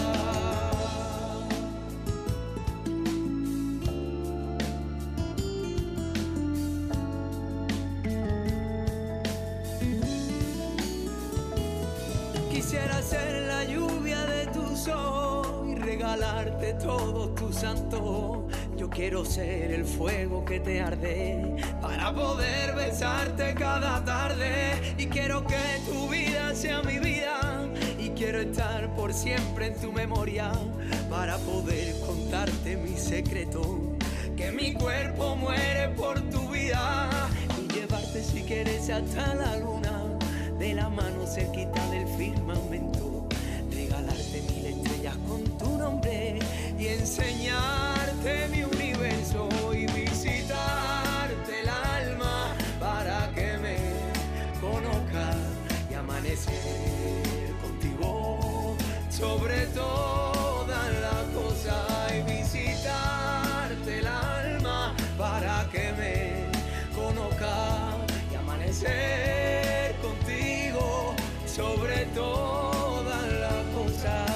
Quisiera ser la lluvia de tus ojos y regalarte todos tus santos. Yo quiero ser el fuego que te arde para poder besarte cada tarde. Y quiero que tu vida sea mi vida y quiero estar por siempre en tu memoria para poder contarte mi secreto. Que mi cuerpo muere por tu vida y llevarte si quieres hasta la luna. De la mano cerquita del firmamento, regalarte 1000 estrellas con tu nombre y enseñarte mi universo y visitarte el alma para que me conozca y amanecer contigo sobre todas las cosas y visitarte el alma para que me conozca y amanecer contigo sobre todas las cosas.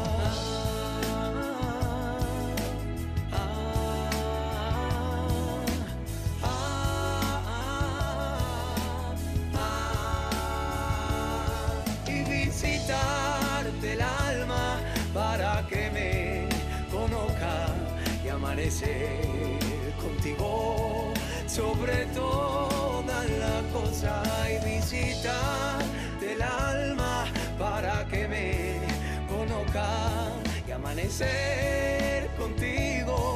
Y visitarte el alma para que me conozca y amanecer contigo sobre todas las cosas y visitarte el alma para que me conozca y amanecer contigo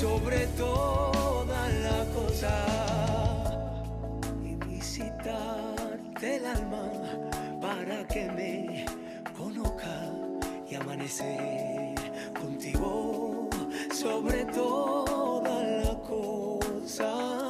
sobre todas las cosas y visitarte el alma para que me conozca y amanecer contigo sobre todas las cosas.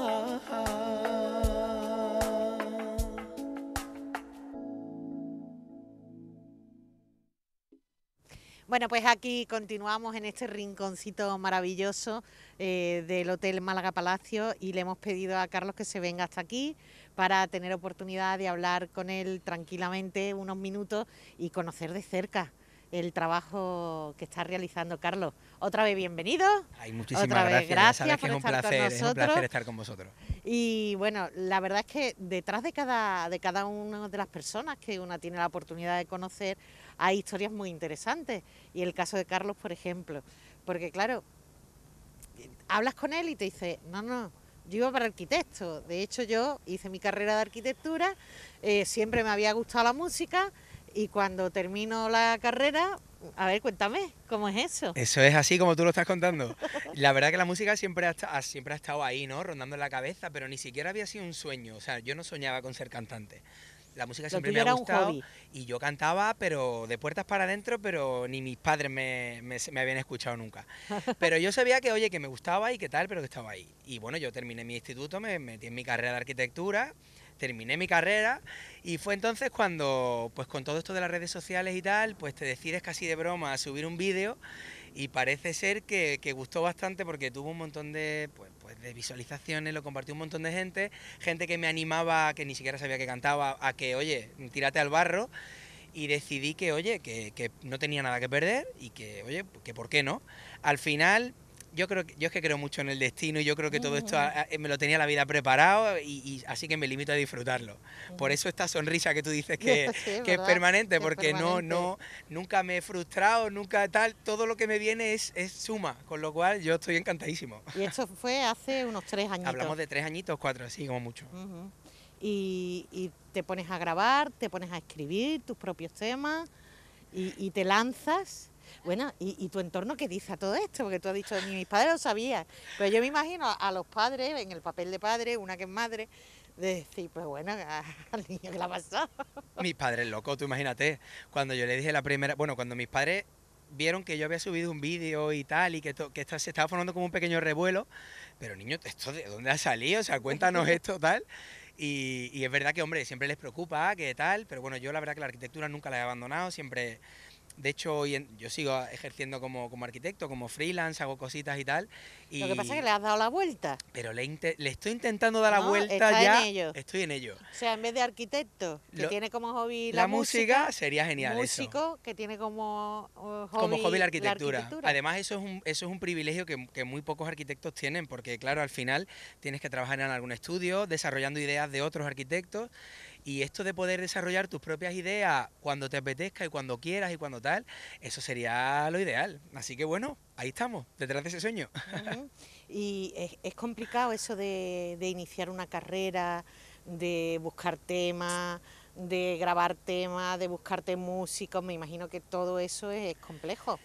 Bueno, pues aquí continuamos en este rinconcito maravilloso del Hotel Málaga Palacio y le hemos pedido a Carlos que se venga hasta aquí para tener oportunidad de hablar con él tranquilamente unos minutos y conocer de cerca el trabajo que está realizando. Carlos, otra vez bienvenido. Ay, muchísimas otra vez gracias por que estar con nosotros. es un placer estar con vosotros. Y bueno, la verdad es que detrás de cada una de las personas que una tiene la oportunidad de conocer hay historias muy interesantes. Y el caso de Carlos, por ejemplo, porque claro, hablas con él y te dice, no, yo iba para arquitecto. De hecho, yo hice mi carrera de arquitectura, siempre me había gustado la música y cuando termino la carrera, a ver, cuéntame, ¿cómo es eso? Eso es así como tú lo estás contando. La verdad que la música siempre ha estado ahí, ¿no? Rondando en la cabeza, pero ni siquiera había sido un sueño. O sea, yo no soñaba con ser cantante. La música siempre me ha gustado y yo cantaba, pero de puertas para adentro, pero ni mis padres me habían escuchado nunca. Pero yo sabía que, oye, que me gustaba y que tal, pero que estaba ahí. Y bueno, yo terminé mi instituto, me metí en mi carrera de arquitectura, terminé mi carrera y fue entonces cuando, pues con todo esto de las redes sociales y tal, pues te decides casi de broma a subir un vídeo y parece ser que gustó bastante porque tuvo un montón de, pues de visualizaciones, lo compartió un montón de gente que me animaba, que ni siquiera sabía que cantaba, a que, oye, tírate al barro, y decidí que, oye, que no tenía nada que perder y que, oye, que por qué no. Al final, yo es que creo mucho en el destino y yo creo que todo esto me lo tenía la vida preparado y así que me limito a disfrutarlo. Por eso esta sonrisa que tú dices que es permanente, porque nunca me he frustrado, nunca tal, todo lo que me viene es suma, con lo cual yo estoy encantadísimo. Y esto fue hace unos 3 añitos. Hablamos de 3 añitos, 4, así como mucho. Y te pones a grabar, te pones a escribir tus propios temas y te lanzas. Bueno, ¿y tu entorno qué dice a todo esto? Porque tú has dicho, ni mis padres lo sabían, pero yo me imagino a los padres, en el papel de padre, una que es madre, de decir, pues bueno, al niño que le ha pasado. Mis padres locos, tú imagínate, cuando yo le dije cuando mis padres vieron que yo había subido un vídeo y tal, y que se estaba formando como un pequeño revuelo, pero niño, ¿esto de dónde ha salido? O sea, cuéntanos esto, tal. Y es verdad que, hombre, siempre les preocupa, que tal, pero bueno, yo la verdad que la arquitectura nunca la he abandonado, siempre. De hecho, yo sigo ejerciendo como arquitecto, como freelance, hago cositas y tal. Lo que pasa es que le has dado la vuelta. Pero le estoy intentando dar la vuelta ya. Estoy en ello. O sea, en vez de arquitecto, que tiene como hobby la música, sería genial músico, que tiene como hobby la arquitectura. Además, eso es un privilegio que muy pocos arquitectos tienen, porque claro, al final tienes que trabajar en algún estudio, desarrollando ideas de otros arquitectos. Y esto de poder desarrollar tus propias ideas cuando te apetezca y cuando quieras y cuando tal, eso sería lo ideal. Así que bueno, ahí estamos, detrás de ese sueño. Y es complicado eso de iniciar una carrera, de buscar temas, de grabar temas, de buscarte músicos. Me imagino que todo eso es complejo.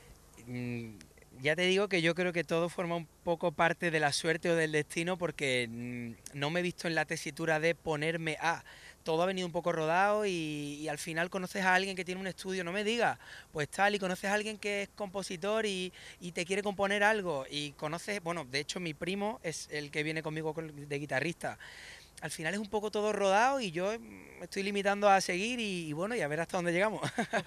Ya te digo que yo creo que todo forma un poco parte de la suerte o del destino, porque no me he visto en la tesitura de ponerme a... Todo ha venido un poco rodado y al final conoces a alguien que tiene un estudio, no me digas, pues tal, y conoces a alguien que es compositor y te quiere componer algo, y conoces, bueno, de hecho mi primo es el que viene conmigo de guitarrista. Al final es un poco todo rodado y yo me estoy limitando a seguir y bueno, y a ver hasta dónde llegamos.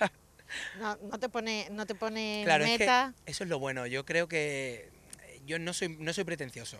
No te pone claro, meta. Es que eso es lo bueno, yo creo que yo no soy pretencioso.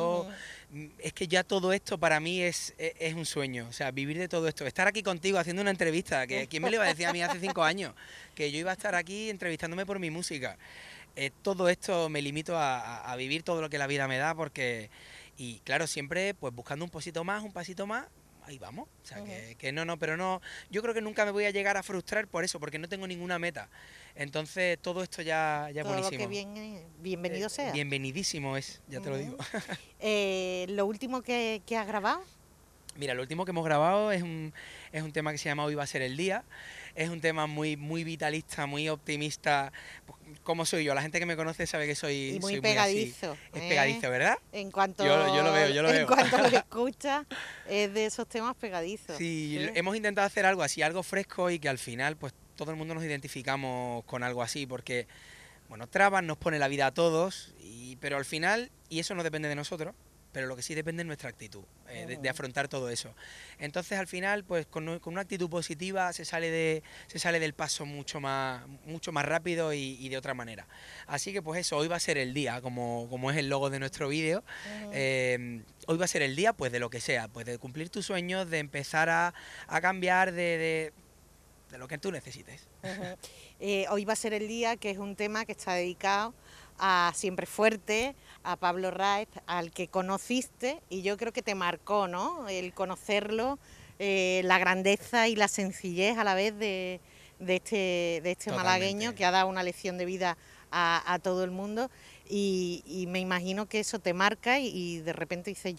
Es que ya todo esto para mí es un sueño, o sea, vivir de todo esto, estar aquí contigo haciendo una entrevista, que quién me lo iba a decir a mí hace 5 años, que yo iba a estar aquí entrevistándome por mi música. Todo esto me limito a vivir todo lo que la vida me da, porque, y claro, siempre pues buscando un pasito más, ahí vamos, o sea, pero no, yo creo que nunca me voy a llegar a frustrar por eso, porque no tengo ninguna meta. Entonces todo esto ya es buenísimo. Todo lo que viene, bienvenido sea. Bienvenidísimo es, ya te lo digo. ¿Lo último que has grabado? Mira, lo último que hemos grabado es un tema que se llama Hoy va a ser el día. Es un tema muy vitalista, muy optimista. Como soy yo, la gente que me conoce sabe que soy muy soy pegadizo. Muy así. Es pegadizo, ¿verdad? En cuanto yo lo veo. En cuanto lo escuchas, es de esos temas pegadizos. Sí, hemos intentado hacer algo así, algo fresco y que al final pues todo el mundo nos identificamos con algo así, porque, bueno, Trabas nos pone la vida a todos, pero al final, y eso no depende de nosotros, pero lo que sí depende es nuestra actitud, de afrontar todo eso. Entonces, al final, pues con una actitud positiva se sale del paso mucho más rápido y de otra manera. Así que, pues eso, hoy va a ser el día, como es el logo de nuestro vídeo. Hoy va a ser el día, pues de lo que sea, pues de cumplir tus sueños, de empezar a cambiar de lo que tú necesites. Hoy va a ser el día, que es un tema que está dedicado a Siempre Fuerte, a Pablo Raez, al que conociste, y yo creo que te marcó, ¿no? El conocerlo, la grandeza y la sencillez a la vez de este malagueño, que ha dado una lección de vida a todo el mundo, y me imagino que eso te marca y de repente dices,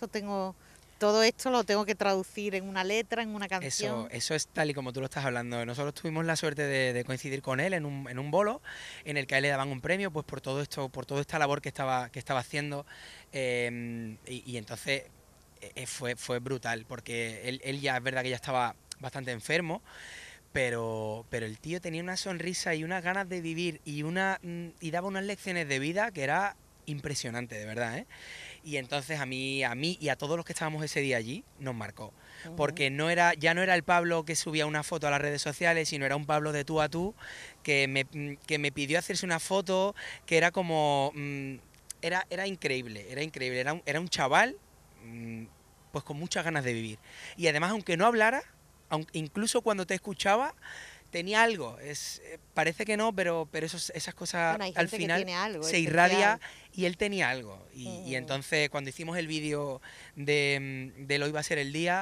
todo esto lo tengo que traducir en una letra, en una canción. Eso es tal y como tú lo estás hablando. Nosotros tuvimos la suerte de coincidir con él en un bolo en el que a él le daban un premio, pues por todo esto, por toda esta labor que estaba haciendo, y entonces fue brutal, porque él ya es verdad que ya estaba bastante enfermo, pero el tío tenía una sonrisa y unas ganas de vivir y daba unas lecciones de vida que era impresionante, de verdad, ¿eh? Y entonces a mí y a todos los que estábamos ese día allí nos marcó, porque ya no era el Pablo que subía una foto a las redes sociales, sino era un Pablo de tú a tú que me pidió hacerse una foto, que era como era increíble, era un chaval pues con muchas ganas de vivir, y además aunque no hablara, incluso cuando te escuchaba tenía algo, parece que no, pero esas cosas al final se irradia, y él tenía algo. Y entonces cuando hicimos el vídeo de Hoy va a ser el día,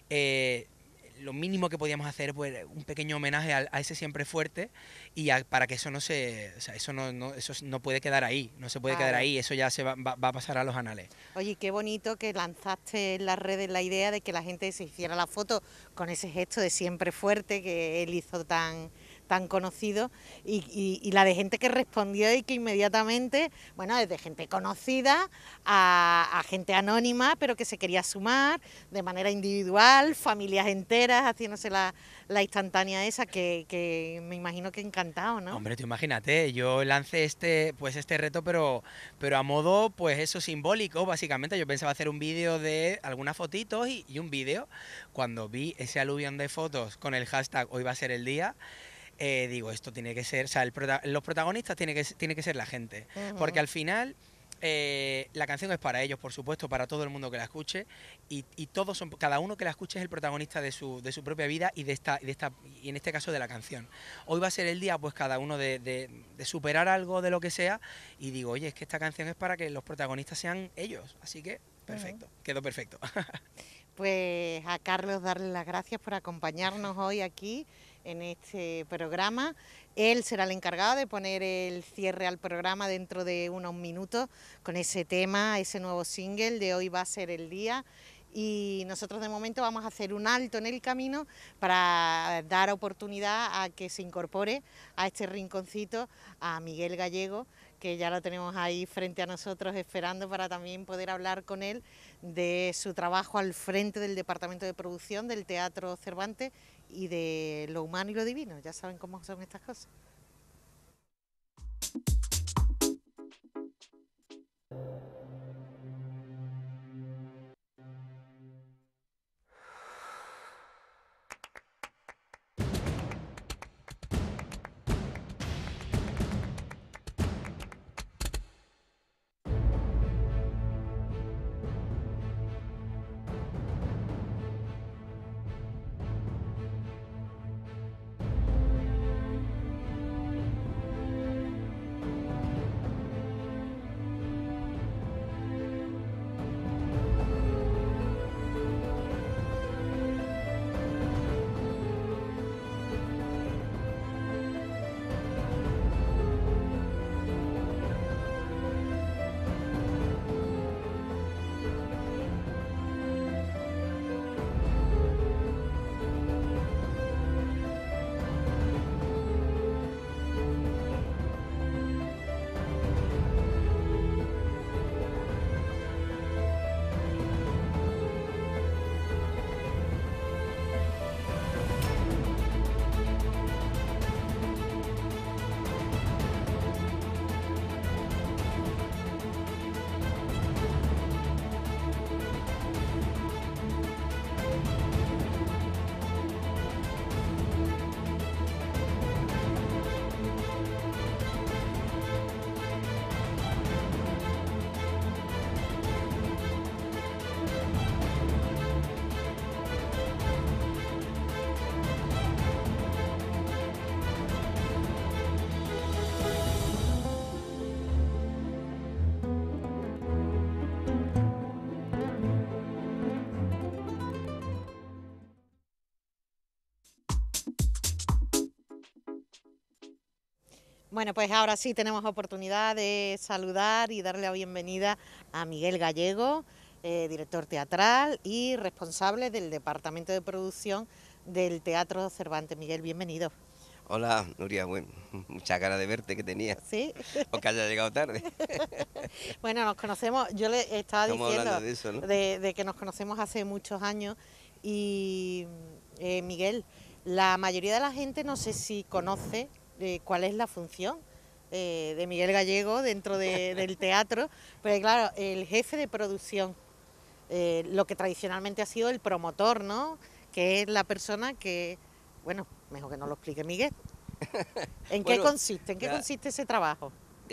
lo mínimo que podíamos hacer pues un pequeño homenaje a ese Siempre Fuerte, y para que eso eso no puede quedar ahí, no se puede quedar ahí, eso ya va a pasar a los anales. Oye, qué bonito que lanzaste en las redes la idea de que la gente se hiciera la foto con ese gesto de Siempre Fuerte que él hizo tan conocido, y la de gente que respondió y que inmediatamente, bueno, desde gente conocida a gente anónima, pero que se quería sumar de manera individual, familias enteras haciéndose la instantánea esa, que me imagino que encantado, ¿no? Hombre, tú imagínate, yo lancé este reto, pero a modo, pues eso, simbólico, básicamente. Yo pensaba hacer un vídeo de algunas fotitos y un vídeo. Cuando vi ese aluvión de fotos con el hashtag Hoy va a ser el día, digo, esto tiene que ser, o sea, los protagonistas tiene que ser la gente, porque al final la canción es para ellos, por supuesto, para todo el mundo que la escuche, y cada uno que la escuche es el protagonista de su propia vida y en este caso de la canción. Hoy va a ser el día, pues cada uno de superar algo de lo que sea, y digo, oye, es que esta canción es para que los protagonistas sean ellos, así que perfecto, quedó perfecto. Pues a Carlos darle las gracias por acompañarnos hoy aquí en este programa. Él será el encargado de poner el cierre al programa dentro de unos minutos con ese tema, ese nuevo single de Hoy va a ser el día. Y nosotros de momento vamos a hacer un alto en el camino para dar oportunidad a que se incorpore a este rinconcito a Miguel Gallego, que ya lo tenemos ahí frente a nosotros esperando para también poder hablar con él de su trabajo al frente del departamento de producción del Teatro Cervantes y de lo humano y lo divino. Ya saben cómo son estas cosas. Bueno, pues ahora sí tenemos oportunidad de saludar y darle la bienvenida a Miguel Gallego, director teatral y responsable del departamento de producción del Teatro Cervantes. Miguel, bienvenido. Hola, Nuria, bueno, mucha cara de verte que tenía. Sí. O que haya llegado tarde. Bueno, nos conocemos, yo le estaba diciendo de, eso, ¿no? de que nos conocemos hace muchos años y Miguel, la mayoría de la gente no sé si conoce cuál es la función de Miguel Gallego dentro del teatro, pero claro, el jefe de producción, lo que tradicionalmente ha sido el promotor, ¿no? Que es la persona que, bueno, mejor que no lo explique Miguel. ¿En qué consiste? ¿En qué consiste ese trabajo?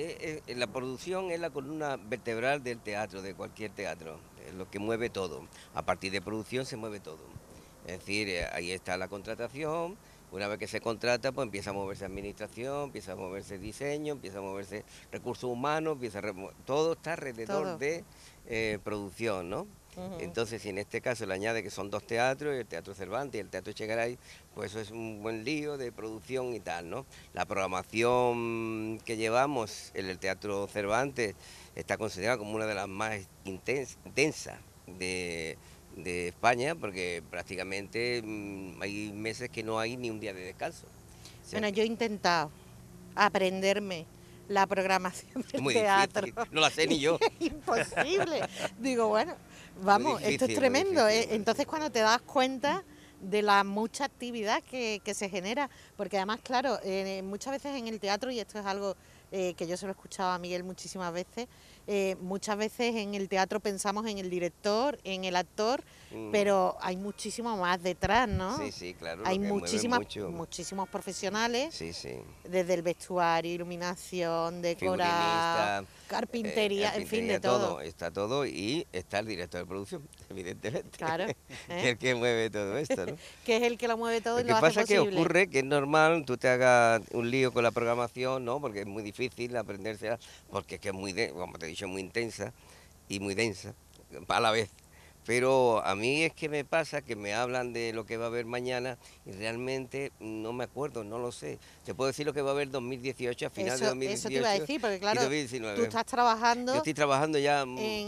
La producción es la columna vertebral del teatro, de cualquier teatro, es lo que mueve todo. A partir de producción se mueve todo. Es decir, ahí está la contratación. Una vez que se contrata, pues empieza a moverse administración, empieza a moverse diseño, empieza a moverse recursos humanos, todo está alrededor de producción, ¿no? Entonces, si en este caso le añade que son dos teatros, el Teatro Cervantes y el Teatro Echegaray, pues eso es un buen lío de producción y tal, ¿no? La programación que llevamos en el Teatro Cervantes está considerada como una de las más intensas de España, porque prácticamente hay meses que no hay ni un día de descanso. Bueno, yo he intentado aprenderme la programación del teatro. Difícil. No la sé ni yo. Es imposible. Digo, bueno, vamos, difícil, esto es tremendo. Entonces cuando te das cuenta de la mucha actividad que se genera, porque además, claro, muchas veces en el teatro, y esto es algo que yo se lo he escuchado a Miguel muchísimas veces, muchas veces en el teatro pensamos en el director, en el actor, pero hay muchísimo más detrás, ¿no? Sí, sí, claro. Hay muchísimos profesionales, sí, sí. Desde el vestuario, iluminación, decorado, carpintería, en fin, de todo. Está todo y está el director de producción, evidentemente. Claro. Que es el que mueve todo esto, ¿no? Que es el que lo mueve todo y lo hace posible. Lo que pasa que ocurre que es normal, tú te hagas un lío con la programación, ¿no? Porque es muy difícil aprendérsela, porque es que es muy, como te he dicho, muy intensa y muy densa a la vez. Pero a mí es que me pasa que me hablan de lo que va a haber mañana y realmente no me acuerdo, no lo sé. Te puedo decir lo que va a haber 2018, a final de 2018. Eso te iba a decir, porque claro, 2019. Tú estás trabajando. Yo estoy trabajando ya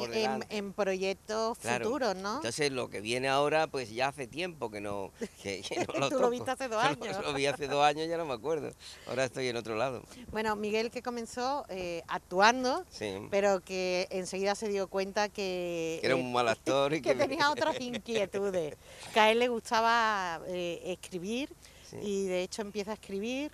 en proyectos futuros, ¿no? Entonces lo que viene ahora, pues ya hace tiempo que no, que no lo Tú toco. lo viste hace 2 años. Lo vi hace 2 años, ya no me acuerdo. Ahora estoy en otro lado. Bueno, Miguel, que comenzó actuando, sí, pero que enseguida se dio cuenta que era un mal actor y que tenía otras inquietudes, que a él le gustaba escribir, y de hecho empieza a escribir,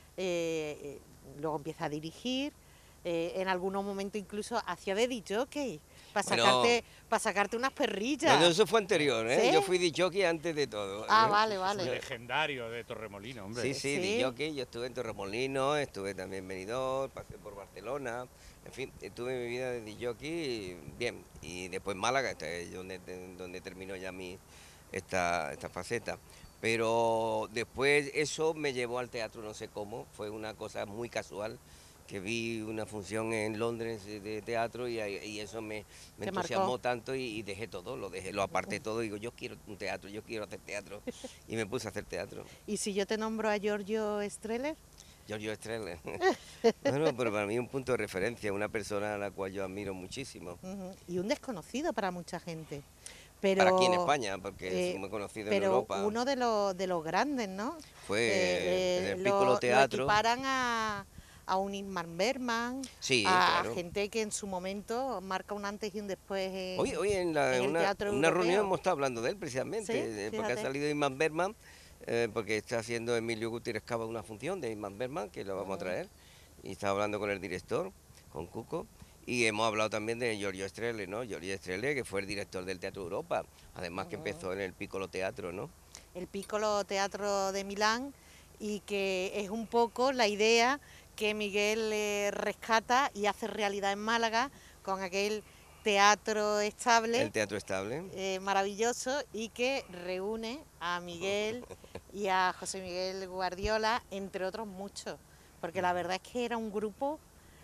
luego empieza a dirigir, en algunos momentos incluso hacía de DJ para sacarte unas perrillas. Bueno, eso fue anterior, ¿eh? ¿Sí? Yo fui DJ antes de todo. Ah, vale. Legendario de Torremolinos, hombre. Sí, DJ, yo estuve en Torremolinos, estuve también en Benidorm, pasé por Barcelona, en fin, tuve mi vida de DJ bien, y después Málaga, donde terminó ya esta faceta. Pero después eso me llevó al teatro, no sé cómo, fue una cosa muy casual, que vi una función en Londres de teatro y eso me entusiasmó tanto y dejé todo, lo aparté todo y digo, yo quiero un teatro, yo quiero hacer teatro, y me puse a hacer teatro. ¿Y si yo te nombro a Giorgio Strehler? Giorgio Strehler. Bueno, pero para mí es un punto de referencia, una persona a la cual yo admiro muchísimo. Y un desconocido para mucha gente. Pero, para aquí en España, porque es muy conocido en Europa. Pero uno de los grandes, ¿no? Fue en el Piccolo Teatro. Lo equiparan a un Ingmar Bergman, gente que en su momento marca un antes y un después hoy en una reunión hemos estado hablando de él precisamente, porque ha salido Ingmar Bergman, porque está haciendo Emilio Gutiérrez Cava una función de Ingmar Bergman, que lo vamos a traer, y está hablando con el director, con Cuco, y hemos hablado también de Giorgio Strehler, ¿no? Giorgio Strehler, que fue el director del Teatro Europa, además que empezó en el Piccolo Teatro, ¿no? El Piccolo Teatro de Milán, y que es un poco la idea que Miguel rescata y hace realidad en Málaga con aquel teatro estable. El teatro estable. Maravilloso, y que reúne a Miguel y a José Miguel Guardiola, entre otros muchos, porque la verdad es que era un grupo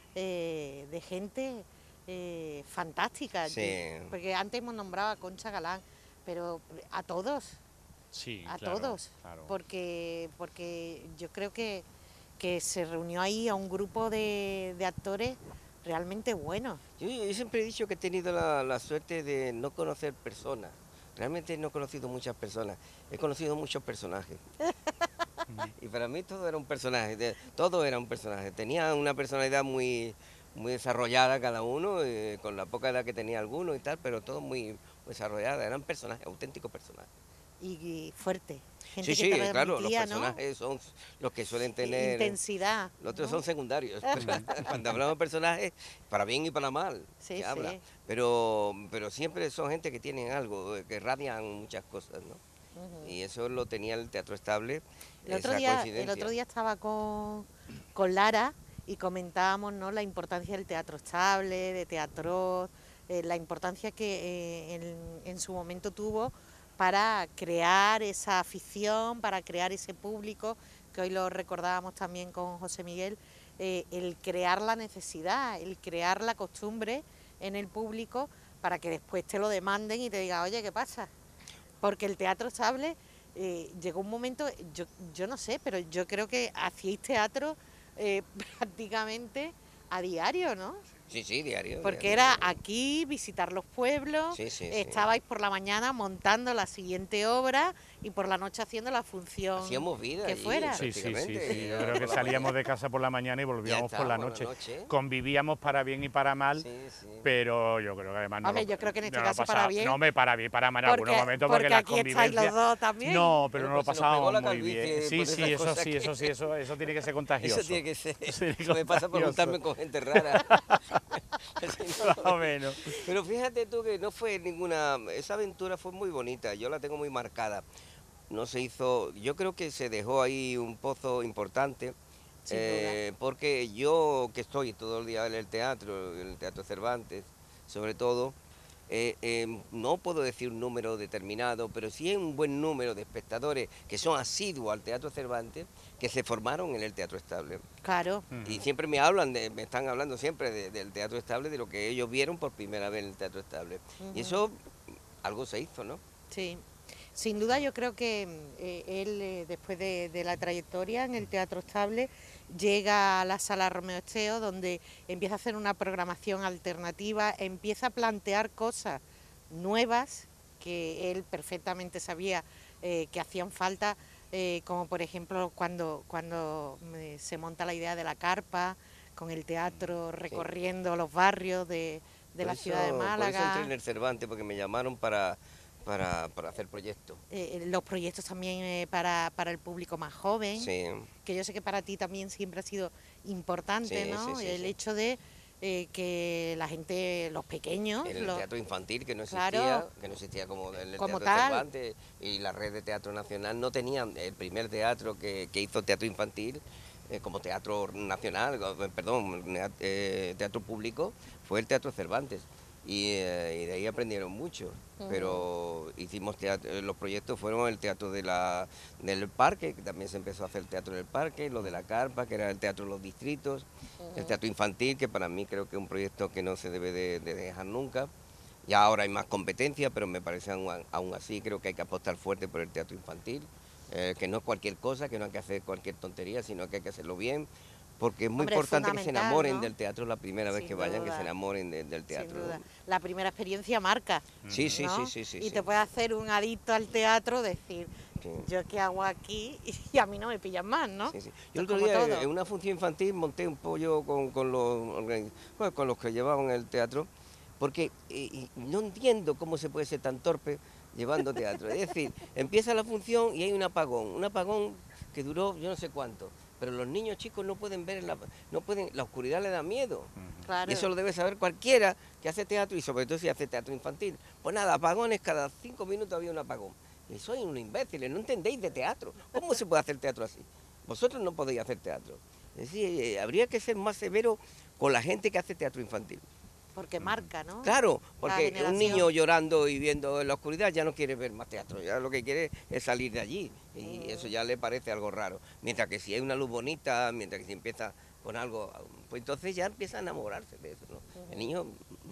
de gente fantástica. Sí. Porque antes hemos nombrado a Concha Galán, pero a todos. Sí, a claro, todos, claro. porque yo creo que porque se reunió ahí a un grupo de actores realmente buenos. Yo siempre he dicho que he tenido la suerte de no conocer personas. Realmente no he conocido muchas personas, he conocido muchos personajes. Y para mí todo era un personaje, todo era un personaje. Tenía una personalidad muy desarrollada cada uno, con la poca edad que tenía alguno y tal, pero todo muy desarrollada, eran personajes, auténticos personajes. Y fuerte. Gente sí, claro, los personajes, ¿no?, son los que suelen tener intensidad. Los otros, ¿no?, son secundarios. Cuando hablamos de personajes, para bien y para mal, se habla. Pero siempre son gente que tienen algo, que radian muchas cosas, ¿no? Y eso lo tenía el Teatro Estable. El otro día estaba con Lara y comentábamos, ¿no?, la importancia del Teatro Estable, de Teatro, la importancia que en su momento tuvo para crear esa afición, para crear ese público, que hoy lo recordábamos también con José Miguel, el crear la necesidad, el crear la costumbre en el público para que después te lo demanden y te digan, oye, ¿qué pasa? Porque el Teatro Estable llegó un momento, yo no sé, pero yo creo que hacíais teatro prácticamente a diario, ¿no? Sí, diario. Porque diario, era aquí, visitar los pueblos, estabais por la mañana montando la siguiente obra y por la noche haciendo la función. Hacíamos vida que allí, fuera. Sí. Yo creo que salíamos de casa por la mañana y volvíamos por la noche. Convivíamos para bien y para mal, pero yo creo que además no. Yo creo que en este caso para bien. No, para bien, para mal en algunos momentos, porque las convivencias. Estáis los dos también. No, pero no lo pasábamos muy bien. Eso tiene que ser contagioso. Eso tiene que ser. Eso me pasa por juntarme con gente rara. Más o menos. Pero fíjate tú que no fue ninguna... Esa aventura fue muy bonita, yo la tengo muy marcada. No se hizo... Yo creo que se dejó ahí un pozo importante, porque yo que estoy todo el día en el Teatro Cervantes, sobre todo, no puedo decir un número determinado, pero sí hay un buen número de espectadores que son asiduos al Teatro Cervantes, que se formaron en el Teatro Estable. Claro. Y siempre me están hablando siempre del Teatro Estable, de lo que ellos vieron por primera vez en el Teatro Estable. Y eso, algo se hizo, ¿no? Sí. Sin duda yo creo que él, después de la trayectoria en el Teatro Estable, llega a la Sala Romeo Esteo, donde empieza a hacer una programación alternativa, empieza a plantear cosas nuevas que él perfectamente sabía que hacían falta, como por ejemplo cuando se monta la idea de la carpa, con el teatro recorriendo los barrios de la ciudad de Málaga. Por eso entré en el Cervantes, porque me llamaron para hacer proyectos. Los proyectos también para el público más joven, que yo sé que para ti también siempre ha sido importante, ¿no? El hecho de que la gente, los pequeños... El teatro infantil, que no existía como el Teatro Cervantes, y la red de Teatro Nacional no tenían el primer teatro que hizo teatro infantil como teatro nacional, teatro público, fue el Teatro Cervantes. Y de ahí aprendieron mucho, pero hicimos teatro, los proyectos fueron el teatro del parque, que también se empezó a hacer teatro en el parque, lo de la carpa, que era el teatro de los distritos, el teatro infantil, que para mí creo que es un proyecto que no se debe de dejar nunca. Ya ahora hay más competencia, pero me parece aún así, creo que hay que apostar fuerte por el teatro infantil, que no es cualquier cosa, que no hay que hacer cualquier tontería, sino que hay que hacerlo bien. Porque es muy importante que se enamoren del teatro la primera vez que vayan, que se enamoren del teatro. Sin duda. La primera experiencia marca. Sí. Y te puede hacer un adicto al teatro decir, yo qué hago aquí y a mí no me pillan más, ¿no? Yo el otro día en una función infantil monté un pollo con los que llevaban el teatro, porque no entiendo cómo se puede ser tan torpe llevando teatro. Es decir, empieza la función y hay un apagón que duró yo no sé cuánto. Pero los niños chicos no pueden ver, la oscuridad le da miedo. Claro. Y eso lo debe saber cualquiera que hace teatro, y sobre todo si hace teatro infantil. Pues nada, apagones, cada 5 minutos había un apagón. Y sois unos imbéciles, no entendéis de teatro. ¿Cómo se puede hacer teatro así? Vosotros no podéis hacer teatro. Es decir, habría que ser más severo con la gente que hace teatro infantil. Porque marca, ¿no? Claro, porque un niño llorando y viendo en la oscuridad ya no quiere ver más teatro, ya lo que quiere es salir de allí, y eso ya le parece algo raro. Mientras que si hay una luz bonita, mientras que si empieza con algo, pues entonces ya empieza a enamorarse de eso, ¿no? El niño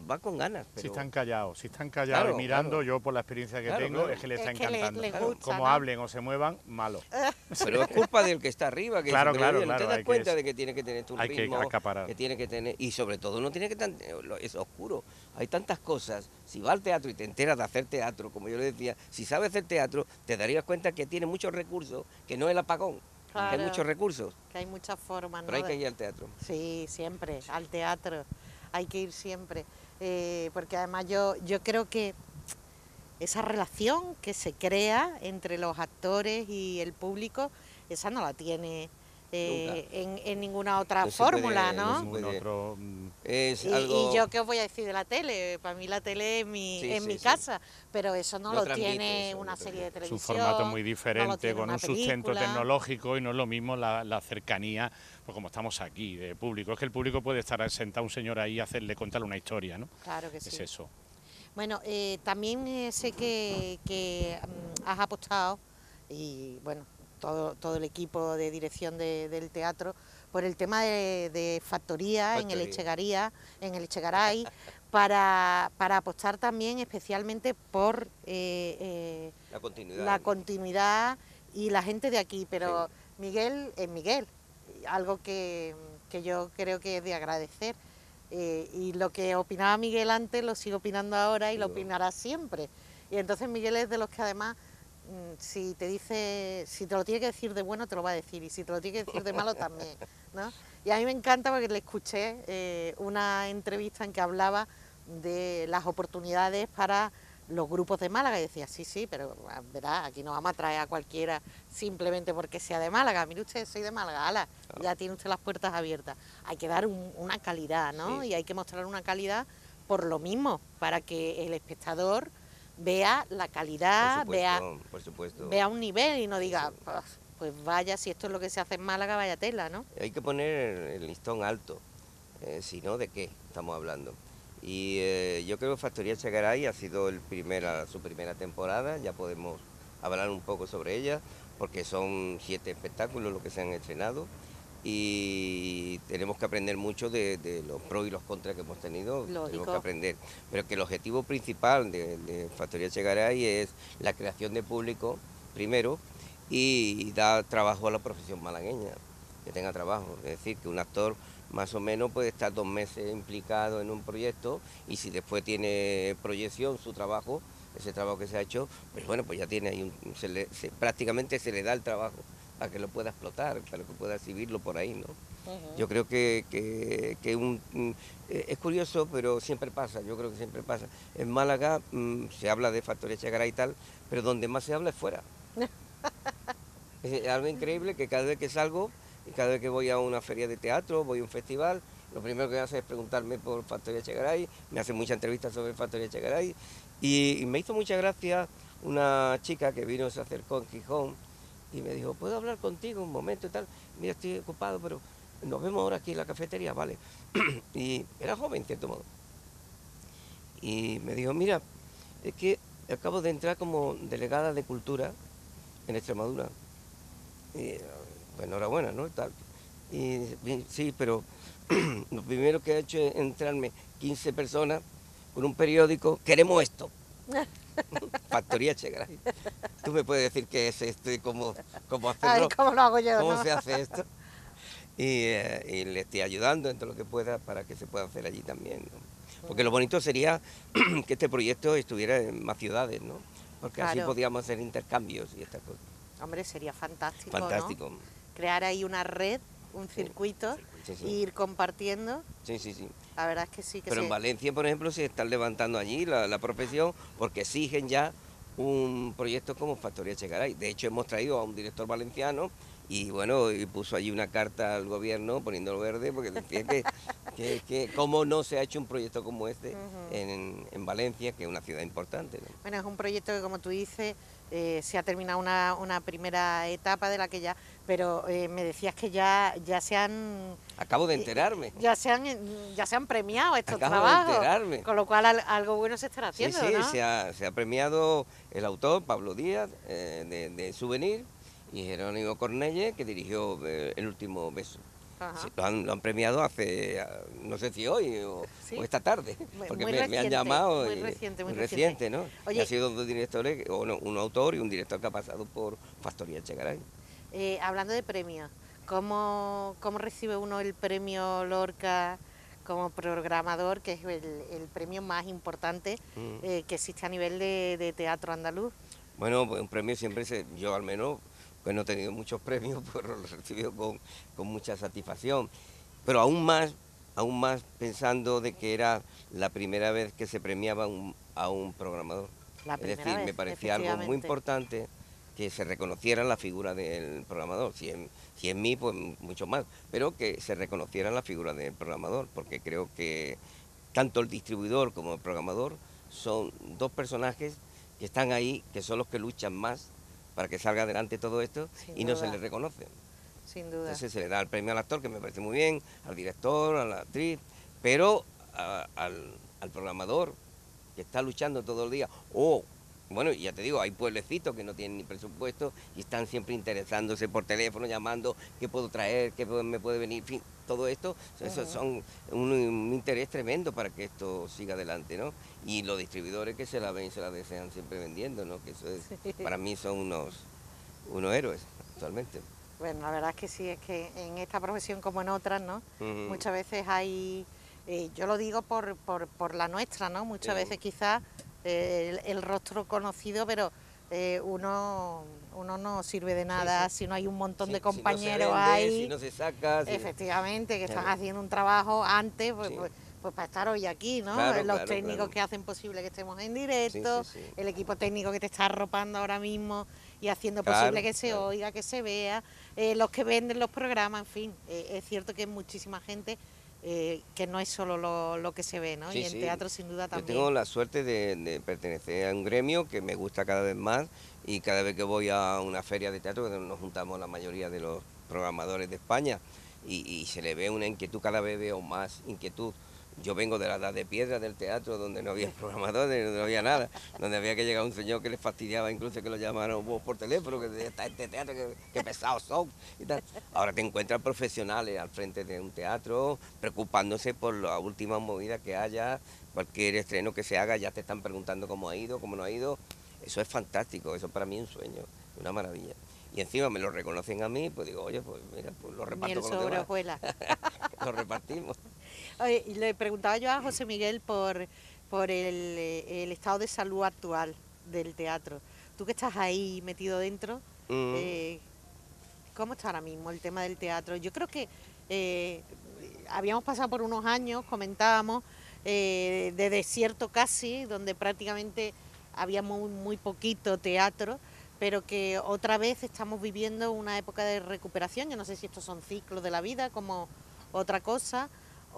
va con ganas. Pero... Si están callados Claro, y mirando, claro. yo por la experiencia que Claro, tengo, claro. es que le Es está que encantando. les gusta, Como ¿no? hablen o se muevan, malo. Pero es culpa del que está arriba, que Claro, siempre claro, dice, no te claro, das hay que cuenta es- de que tiene que tener tu hay que ritmo, acaparar. que tiene que tener, y sobre todo no tiene que es oscuro. Hay tantas cosas. Si vas al teatro y te enteras de hacer teatro, como yo le decía, si sabes hacer teatro, te darías cuenta que tiene muchos recursos, que no es el apagón, que hay Claro. muchos recursos, Que hay muchas formas, pero ¿no? hay que ir al teatro. Sí, siempre, al teatro, hay que ir siempre, porque además yo creo que esa relación que se crea entre los actores y el público, esa no la tiene en ninguna otra No se fórmula, puede- ¿no? no se puede. Otro, Es Y, algo... y yo qué os voy a decir de la tele, para mí la tele es Sí, en sí, mi sí. casa, pero eso no No lo transmite tiene eso, no una serie de transmite. su televisión. formato muy no lo diferente, tiene con una un sustento película. tecnológico y no es lo mismo la cercanía, pues como estamos aquí, de público. Es que el público puede estar sentado un señor ahí y contarle una historia, ¿no? Claro que sí. Es eso. Bueno, también sé que has apostado, y bueno, todo el equipo de dirección del teatro, por el tema de factoría en el Echegaray, para apostar también especialmente por la continuidad. continuidad y la gente de aquí, pero Miguel es Miguel, algo que yo creo que es de agradecer. Y lo que opinaba Miguel antes lo sigo opinando ahora y lo opinará siempre. Y entonces Miguel es de los que además, si te lo tiene que decir de bueno, te lo va a decir, y si te lo tiene que decir de malo también, ¿no? Y a mí me encanta porque le escuché una entrevista en que hablaba de las oportunidades para los grupos de Málaga y decía, sí, pero verá, aquí no vamos a traer a cualquiera simplemente porque sea de Málaga. Mire usted, soy de Málaga, ala, ya tiene usted las puertas abiertas. Hay que dar una calidad, ¿no? Sí. Y hay que mostrar una calidad por lo mismo, para que el espectador vea la calidad, Por supuesto. vea un nivel y no diga, pues vaya, si esto es lo que se hace en Málaga, vaya tela, ¿no? Hay que poner el listón alto, si no, ¿de qué estamos hablando? Y yo creo que Factoría Echegaray ha sido su primera temporada, ya podemos hablar un poco sobre ella, porque son 7 espectáculos los que se han estrenado y tenemos que aprender mucho de los pros y los contras que hemos tenido. Lógico. Tenemos que aprender, pero que el objetivo principal de Factoría Echegaray es la creación de público, primero, y dar trabajo a la profesión malagueña, que tenga trabajo, es decir, que un actor más o menos puede estar 2 meses implicado en un proyecto y si después tiene proyección su trabajo, ese trabajo que se ha hecho, pues bueno, pues ya tiene ahí, prácticamente se le da el trabajo para que lo pueda explotar, para que pueda exhibirlo por ahí, ¿no? Yo creo que es curioso, pero siempre pasa, yo creo que siempre pasa. En Málaga se habla de Factoría Echegaray y tal, pero donde más se habla es fuera. Es algo increíble que cada vez que salgo y cada vez que voy a una feria de teatro, voy a un festival, lo primero que hace es preguntarme por Factoría Echegaray, me hacen muchas entrevistas sobre Factoría Echegaray y me hizo mucha gracia una chica que vino, se acercó en Gijón y me dijo, ¿puedo hablar contigo un momento y tal? Mira, estoy ocupado, pero nos vemos ahora aquí en la cafetería, ¿vale? Y era joven, en cierto modo. Y me dijo, mira, es que acabo de entrar como delegada de Cultura en Extremadura. Y, pues enhorabuena, ¿no? Tal. Y sí, pero lo primero que he hecho es entrarme 15 personas con un periódico, queremos esto. Factoría Echegaray. Tú me puedes decir qué es esto y cómo hacerlo. Ay, ¿cómo lo hago yo? ¿Cómo no? se hace esto? Y le estoy ayudando en todo lo que pueda para que se pueda hacer allí también, ¿no? Porque lo bonito sería que este proyecto estuviera en más ciudades, ¿no? Porque así Claro. podíamos hacer intercambios y estas cosas. Hombre, sería fantástico, Fantástico. ¿no? Crear ahí una red, un circuito, sí, sí. e ir compartiendo. Sí, sí, sí. La verdad es que sí. Que Pero sí. en Valencia, por ejemplo, se están levantando allí la profesión porque exigen ya un proyecto como Factoría Echegaray. De hecho, hemos traído a un director valenciano y bueno, y puso allí una carta al gobierno poniéndolo verde porque decía que cómo no se ha hecho un proyecto como este en Valencia, que es una ciudad importante, ¿no? Bueno, es un proyecto que, como tú dices, se ha terminado una primera etapa de la que ya... Pero me decías que ya se han... Acabo de enterarme. Ya se han premiado estos Acabo trabajos. de enterarme. Con lo cual algo bueno se estará Sí, haciendo, sí, ¿no? se ha premiado el autor, Pablo Díaz, de Souvenir, y Jerónimo Cornelle, que dirigió El último beso. Lo han premiado hace, no sé si hoy o esta tarde, porque me han llamado. Muy reciente, muy reciente, ¿no? Oye, ha sido dos directores, un autor y un director que ha pasado por Factoría Echegaray. Hablando de premios, ¿cómo recibe uno el premio Lorca como programador, que es el premio más importante que existe a nivel de teatro andaluz? Bueno, pues un premio siempre, yo al menos, pues no he tenido muchos premios, pero los he recibido con mucha satisfacción. Pero aún más pensando de que era la primera vez que se premiaba a un programador. Es decir, me parecía algo muy importante que se reconociera la figura del programador. Si en mí, pues mucho más, pero que se reconociera la figura del programador, porque creo que tanto el distribuidor como el programador son dos personajes que están ahí, que son los que luchan más para que salga adelante todo esto y no se les reconoce. Sin duda. Entonces se le da el premio al actor, que me parece muy bien, al director, a la actriz, pero al programador, que está luchando todo el día. Bueno, ya te digo, hay pueblecitos que no tienen ni presupuesto y están siempre interesándose por teléfono, llamando, qué puedo traer, qué me puede venir, en fin, todo esto, eso son un interés tremendo para que esto siga adelante, ¿no? Y los distribuidores que se la ven y se la desean siempre vendiendo, ¿no? Que eso es, para mí son unos héroes actualmente. Bueno, la verdad es que sí, es que en esta profesión como en otras, ¿no? Muchas veces hay, yo lo digo por la nuestra, ¿no? Muchas veces quizás el rostro conocido, pero uno no sirve de nada si no hay un montón de compañeros si no se vende, ahí. si no se saca. Efectivamente, que están haciendo un trabajo antes, pues para estar hoy aquí, ¿no? Los técnicos que hacen posible que estemos en directo, el equipo técnico que te está arropando ahora mismo y haciendo posible que se oiga, que se vea, los que venden los programas, en fin, es cierto que hay muchísima gente que no es solo lo que se ve, ¿no? Y en teatro sin duda también. Yo tengo la suerte de pertenecer a un gremio que me gusta cada vez más, y cada vez que voy a una feria de teatro, donde nos juntamos la mayoría de los programadores de España, y se le ve una inquietud, cada vez veo más inquietud. Yo vengo de la edad de piedra del teatro, donde no había programadores, donde no había nada, donde había que llegar un señor que les fastidiaba incluso que lo llamaran vos por teléfono, que está este teatro, que pesados son y tal. Ahora te encuentras profesionales al frente de un teatro, preocupándose por la última movida que haya, cualquier estreno que se haga, ya te están preguntando cómo ha ido, cómo no ha ido. Eso es fantástico, eso para mí es un sueño, una maravilla. Y encima me lo reconocen a mí, pues digo, oye, pues mira, pues lo reparto con los demás. Lo repartimos. Oye, y le preguntaba yo a José Miguel por el estado de salud actual del teatro. Tú que estás ahí metido dentro, ¿cómo está ahora mismo el tema del teatro? Yo creo que habíamos pasado por unos años, comentábamos, de desierto casi, donde prácticamente había muy poquito teatro, pero que otra vez estamos viviendo una época de recuperación. Yo no sé si estos son ciclos de la vida como otra cosa,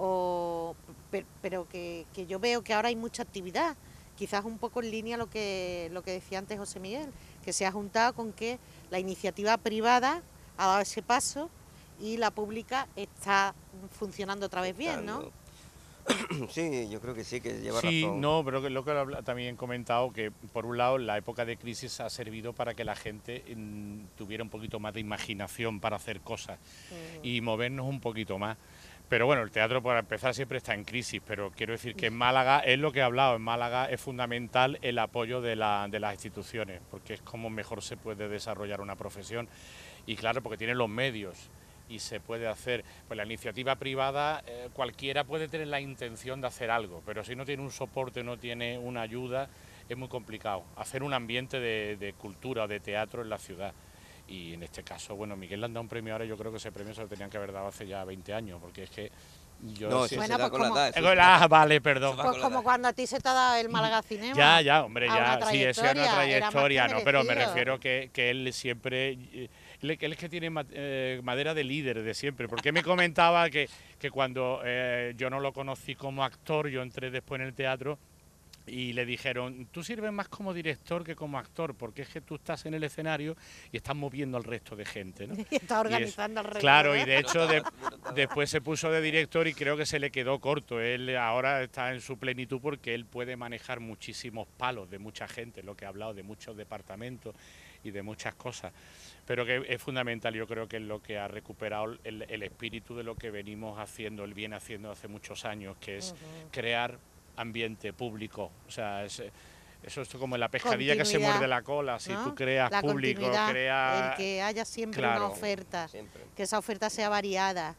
pero que yo veo que ahora hay mucha actividad, quizás un poco en línea lo que decía antes José Miguel, que se ha juntado con que la iniciativa privada ha dado ese paso y la pública está funcionando otra vez bien, ¿no? Sí, yo creo que sí, que lleva razón. Sí, no, pero lo que también he comentado, que por un lado la época de crisis ha servido para que la gente tuviera un poquito más de imaginación para hacer cosas y movernos un poquito más. Pero bueno, el teatro para empezar siempre está en crisis, pero quiero decir que en Málaga, es lo que he hablado, en Málaga es fundamental el apoyo de las instituciones, porque es como mejor se puede desarrollar una profesión, y claro, porque tiene los medios y se puede hacer, pues la iniciativa privada, cualquiera puede tener la intención de hacer algo, pero si no tiene un soporte, no tiene una ayuda, es muy complicado hacer un ambiente de cultura o de teatro en la ciudad. Y en este caso, bueno, Miguel le han dado un premio ahora, yo creo que ese premio se lo tenían que haber dado hace ya 20 años, porque es que yo... No, eso se da con la edad. Vale, perdón. Pues como cuando a ti se te ha dado el Málaga Cinema. Ya, hombre, ya, sí, eso es una trayectoria, no, pero me refiero que él siempre... Él es que tiene madera de líder de siempre, porque me comentaba que cuando yo no lo conocí como actor, yo entré después en el teatro, y le dijeron, tú sirves más como director que como actor, porque es que tú estás en el escenario y estás moviendo al resto de gente, ¿no? Y estás organizando al resto. Claro, y de hecho después se puso de director y creo que se le quedó corto. Él ahora está en su plenitud porque él puede manejar muchísimos palos de mucha gente, lo que ha hablado, de muchos departamentos, y de muchas cosas. Pero que es fundamental, yo creo que es lo que ha recuperado el espíritu de lo que venimos haciendo, el viene haciendo hace muchos años, que es crear ambiente público. O sea, eso es como la pescadilla que se muerde la cola. Si tú creas la público, el que haya siempre una oferta, que esa oferta sea variada.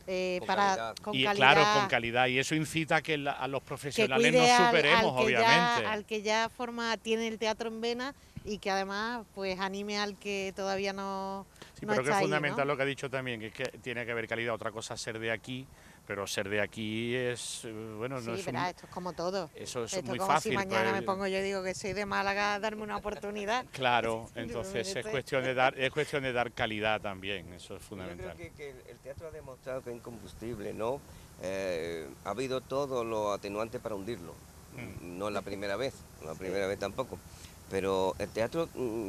Con calidad. Claro, con calidad, y eso incita a que a los profesionales nos superemos, obviamente. Al que ya tiene el teatro en vena y que además pues anime al que todavía no. Sí, no pero está que es ahí, fundamental, ¿no? lo que ha dicho también, que es que tiene que haber calidad. Otra cosa es ser de aquí, pero ser de aquí es, bueno, sí, no es verá, esto es como todo. Eso es esto muy como fácil. Si mañana pues, me pongo yo y digo que soy de Málaga, darme una oportunidad. Claro, entonces es cuestión de dar calidad también, eso es fundamental. Yo creo que el teatro ha demostrado que es incombustible, ¿no? Ha habido todos los atenuantes para hundirlo. No es la primera vez, tampoco. Pero el teatro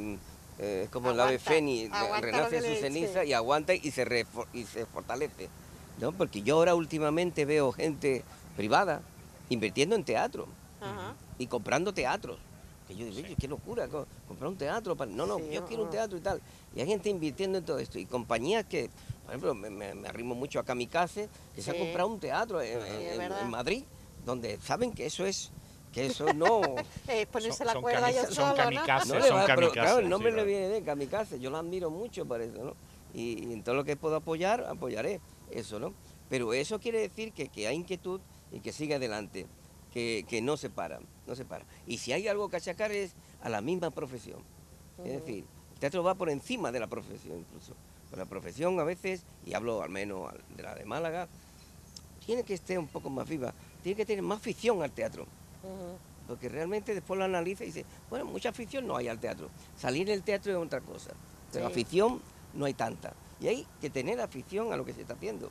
es como el ave fénix, renace de su ceniza y aguanta y se fortalece, ¿no? Porque yo ahora últimamente veo gente privada invirtiendo en teatro y comprando teatros. Que yo digo, qué locura, comprar un teatro. Yo quiero un teatro y tal. Y hay gente invirtiendo en todo esto. Y compañías que, por ejemplo, me arrimo mucho a Kamikaze, que se ha comprado un teatro en Madrid, donde saben que eso es... Que eso no... es ponerse la cuerda yo solo, son kamikaze, ¿no? son Pero, kamikaze. claro, el nombre le viene de Kamikaze, yo lo admiro mucho por eso, ¿no? Y en todo lo que puedo apoyar, apoyaré eso, ¿no? Pero eso quiere decir que hay inquietud y que sigue adelante, que no se para. Y si hay algo que achacar es a la misma profesión. Es decir, el teatro va por encima de la profesión incluso. Pero la profesión a veces, y hablo al menos de la de Málaga, tiene que estar un poco más viva, tiene que tener más afición al teatro. Porque realmente después lo analiza y dice, bueno, mucha afición no hay al teatro. Salir del teatro es otra cosa, pero afición no hay tanta. Y hay que tener afición a lo que se está haciendo.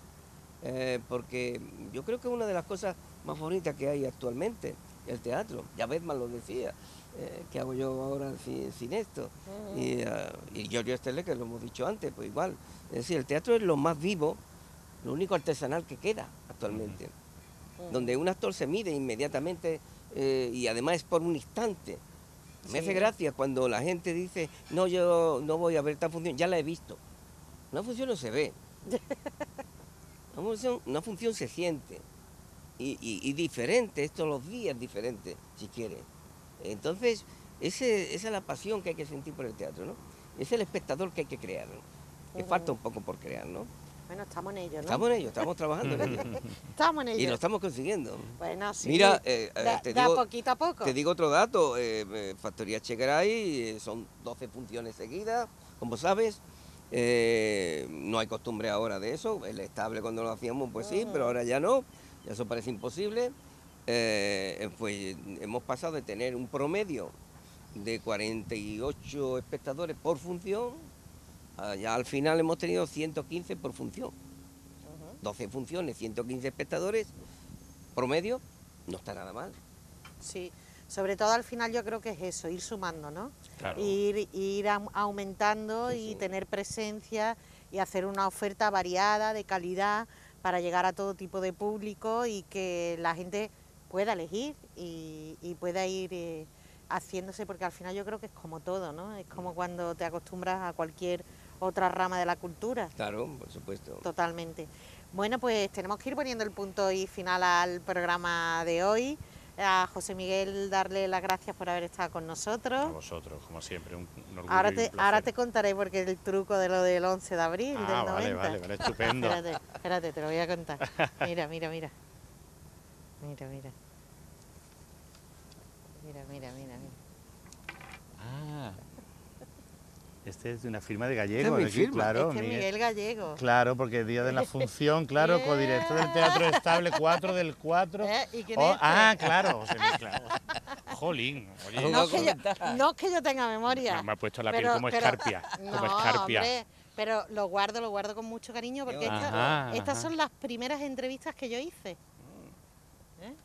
Porque yo creo que es una de las cosas más bonitas que hay actualmente, el teatro. Ya Bedman lo decía, ¿qué hago yo ahora sin esto? Y Giorgio Strehler, que lo hemos dicho antes, pues igual. Es decir, el teatro es lo más vivo, lo único artesanal que queda actualmente. Donde un actor se mide inmediatamente y además es por un instante. Me hace gracia cuando la gente dice, no, yo no voy a ver esta función, ya la he visto. Una función no se ve. Una función se siente. Y diferente, es todos los días diferente, si quiere. Entonces, esa es la pasión que hay que sentir por el teatro, ¿no? Es el espectador que hay que crear, ¿no? Que falta un poco por crear, ¿no? Bueno, estamos en ello, ¿no? Estamos en ello, estamos trabajando en ello. Estamos en ello. Y lo estamos consiguiendo. Bueno, sí. Mira, te digo, poquito a poco. Te digo otro dato, Factoría Chegaray, son 12 funciones seguidas, como sabes. No hay costumbre ahora de eso, el estable cuando lo hacíamos, pues sí, pero ahora ya no, ya eso parece imposible. Pues hemos pasado de tener un promedio de 48 espectadores por función, ya al final hemos tenido 115 por función. 12 funciones, 115 espectadores, promedio, no está nada mal. Sí, sobre todo al final yo creo que es eso, ir sumando, ¿no? Claro. Ir aumentando y tener presencia y hacer una oferta variada, de calidad, para llegar a todo tipo de público y que la gente pueda elegir y pueda ir haciéndose, porque al final yo creo que es como todo, ¿no? Es como cuando te acostumbras a cualquier otra rama de la cultura. Claro, por supuesto. Totalmente. Bueno, pues tenemos que ir poniendo el punto y final al programa de hoy. A José Miguel darle las gracias por haber estado con nosotros. A vosotros, como siempre, un orgullo. Ahora te contaré porque el truco de lo del 11 de abril del 90. Vale, estupendo. Espérate, te lo voy a contar. Mira. Ah, este es de una firma de Gallego. ¿Este es mi firma? Claro, Este es Miguel Gallego. Claro, porque el día de la función, claro, codirector del Teatro Estable 4 del 4. ¿Y quién es Claro, José Miguel, claro. Jolín. Oye, no es que yo tenga memoria. Me ha puesto la piel como escarpia. Hombre, pero lo guardo con mucho cariño porque estas son las primeras entrevistas que yo hice.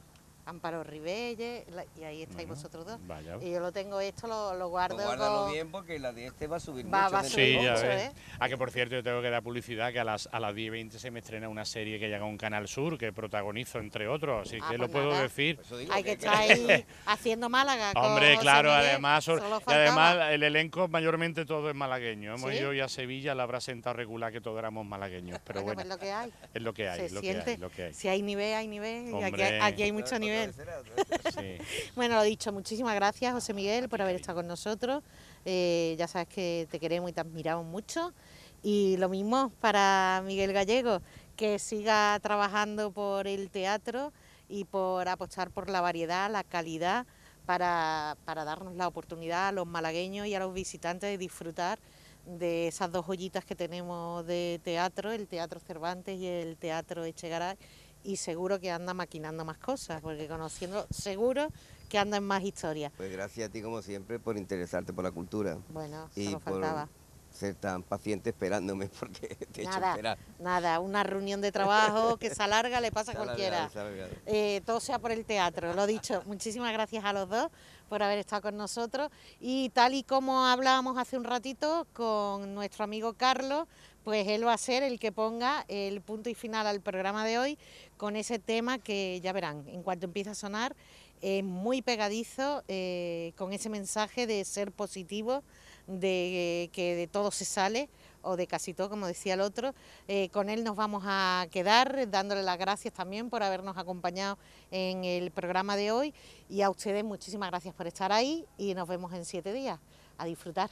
Amparo Ribelle, y ahí estáis vosotros dos. Vaya. Y yo lo tengo esto, lo guardo. Guárdalo bien porque la de este va a subir mucho. Va a subir mucho, ¿eh? Que por cierto, yo tengo que dar publicidad que a las 10:20 se me estrena una serie que llega a un Canal Sur, que protagonizo entre otros, así que pues lo puedo decir. Hay que estar ahí haciendo Málaga. Hombre, claro, además además el elenco mayormente todo es malagueño. Hemos ido ya a Sevilla, la habrá sentado regular que todos éramos malagueños, pero bueno. Es lo que hay. Es lo que hay, lo que hay. Si hay nivel, hay nivel. Hombre, y aquí hay mucho nivel. Sí. Bueno, lo dicho, muchísimas gracias, José Miguel, por haber estado con nosotros. Ya sabes que te queremos y te admiramos mucho. Y lo mismo para Miguel Gallego, que siga trabajando por el teatro y por apostar por la variedad, la calidad, para darnos la oportunidad a los malagueños y a los visitantes de disfrutar de esas dos joyitas que tenemos de teatro, el Teatro Cervantes y el Teatro Echegaray. Y seguro que anda maquinando más cosas, porque conociendo, seguro que anda en más historias. Pues gracias a ti, como siempre, por interesarte por la cultura. Bueno, y solo faltaba. Por ser tan paciente esperándome, porque te he hecho esperar. Nada, una reunión de trabajo que se alarga, le pasa a cualquiera. Todo sea por el teatro, lo dicho. Muchísimas gracias a los dos por haber estado con nosotros. Y tal y como hablábamos hace un ratito con nuestro amigo Carlos, pues él va a ser el que ponga el punto y final al programa de hoy con ese tema que ya verán, en cuanto empiece a sonar, muy pegadizo, con ese mensaje de ser positivo, de que de todo se sale, o de casi todo, como decía el otro. Con él nos vamos a quedar, dándole las gracias también por habernos acompañado en el programa de hoy, y a ustedes muchísimas gracias por estar ahí, y nos vemos en 7 días. A disfrutar.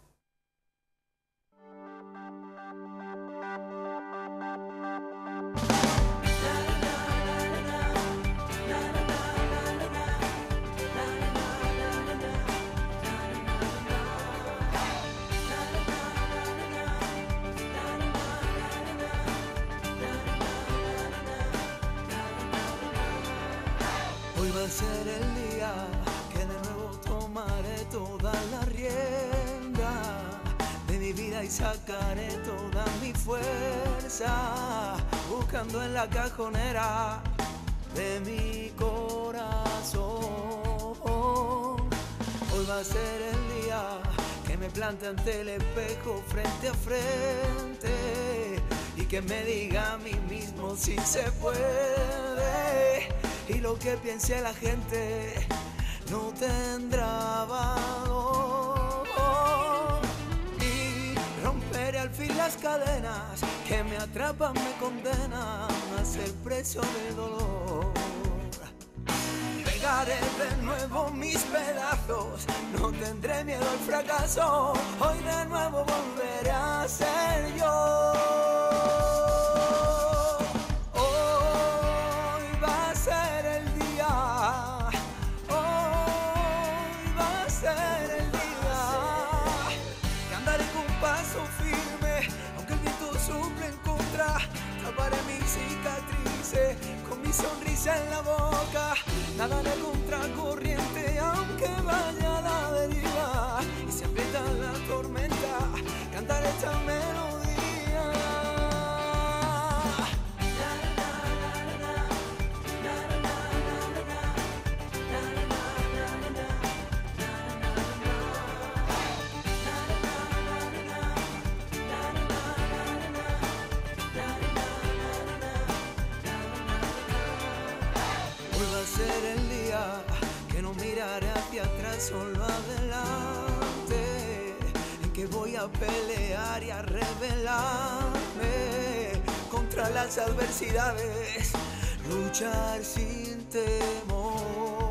Va a ser el día que de nuevo tomaré toda la rienda de mi vida y sacaré toda mi fuerza, buscando en la cajonera de mi corazón. Hoy va a ser el día que me plante ante el espejo frente a frente y que me diga a mí mismo si se puede. Y lo que piense la gente no tendrá valor. Y romperé al fin las cadenas que me atrapan, me condenan a ser preso del dolor. Pegaré de nuevo mis pedazos, no tendré miedo al fracaso. Hoy de nuevo volveré a ser yo. Taparé mis cicatrices con mi sonrisa en la boca. Nadaré contra corriente aunque vaya a la deriva. Y si aprieta la tormenta, cantaré esta melodía. Solo adelante, en que voy a pelear y a rebelarme contra las adversidades, luchar sin temor.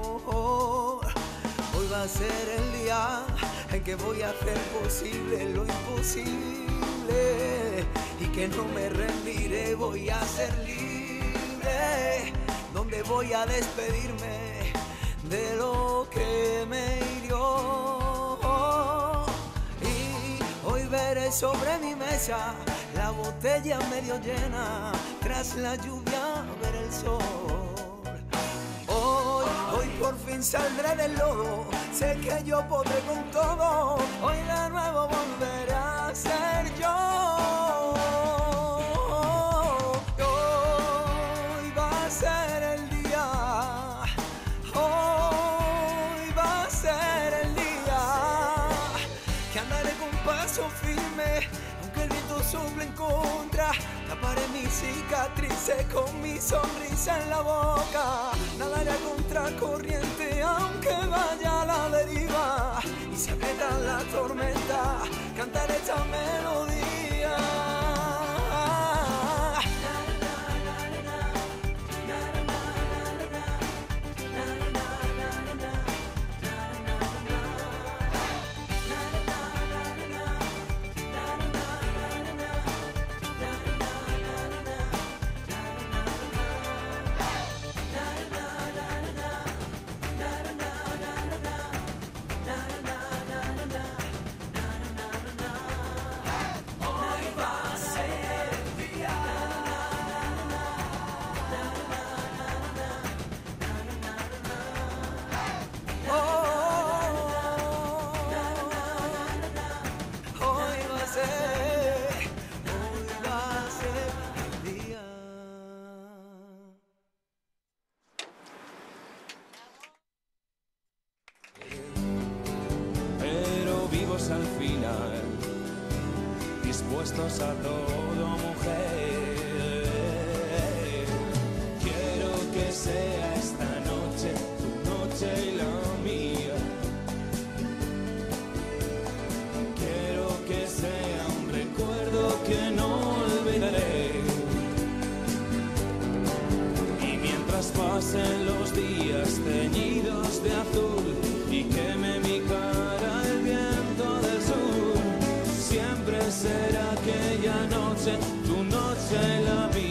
Hoy va a ser el día en que voy a hacer posible lo imposible y que no me rendiré, voy a ser libre, donde voy a despedirme de lo que me hirió. Y hoy veré sobre mi mesa la botella medio llena, tras la lluvia ver el sol. Hoy por fin saldré del lodo, sé que yo podré con todo. Hoy de nuevo volveré a ser yo. Hoy va a ser el día firme, aunque el viento sople en contra. Taparé mis cicatrices con mi sonrisa en la boca. Nadaré a contracorriente aunque vaya a la deriva. Y si aprieta la tormenta, cantaré esta melodía. Al final, dispuestos a todo, mujer. Quiero que sea esta noche tu noche y la mía. Quiero que sea un recuerdo que no olvidaré. Y mientras pasen los días teñidos de azul y queme mi cara el viento del sur, siempre será aquella noche, tu noche y la mía.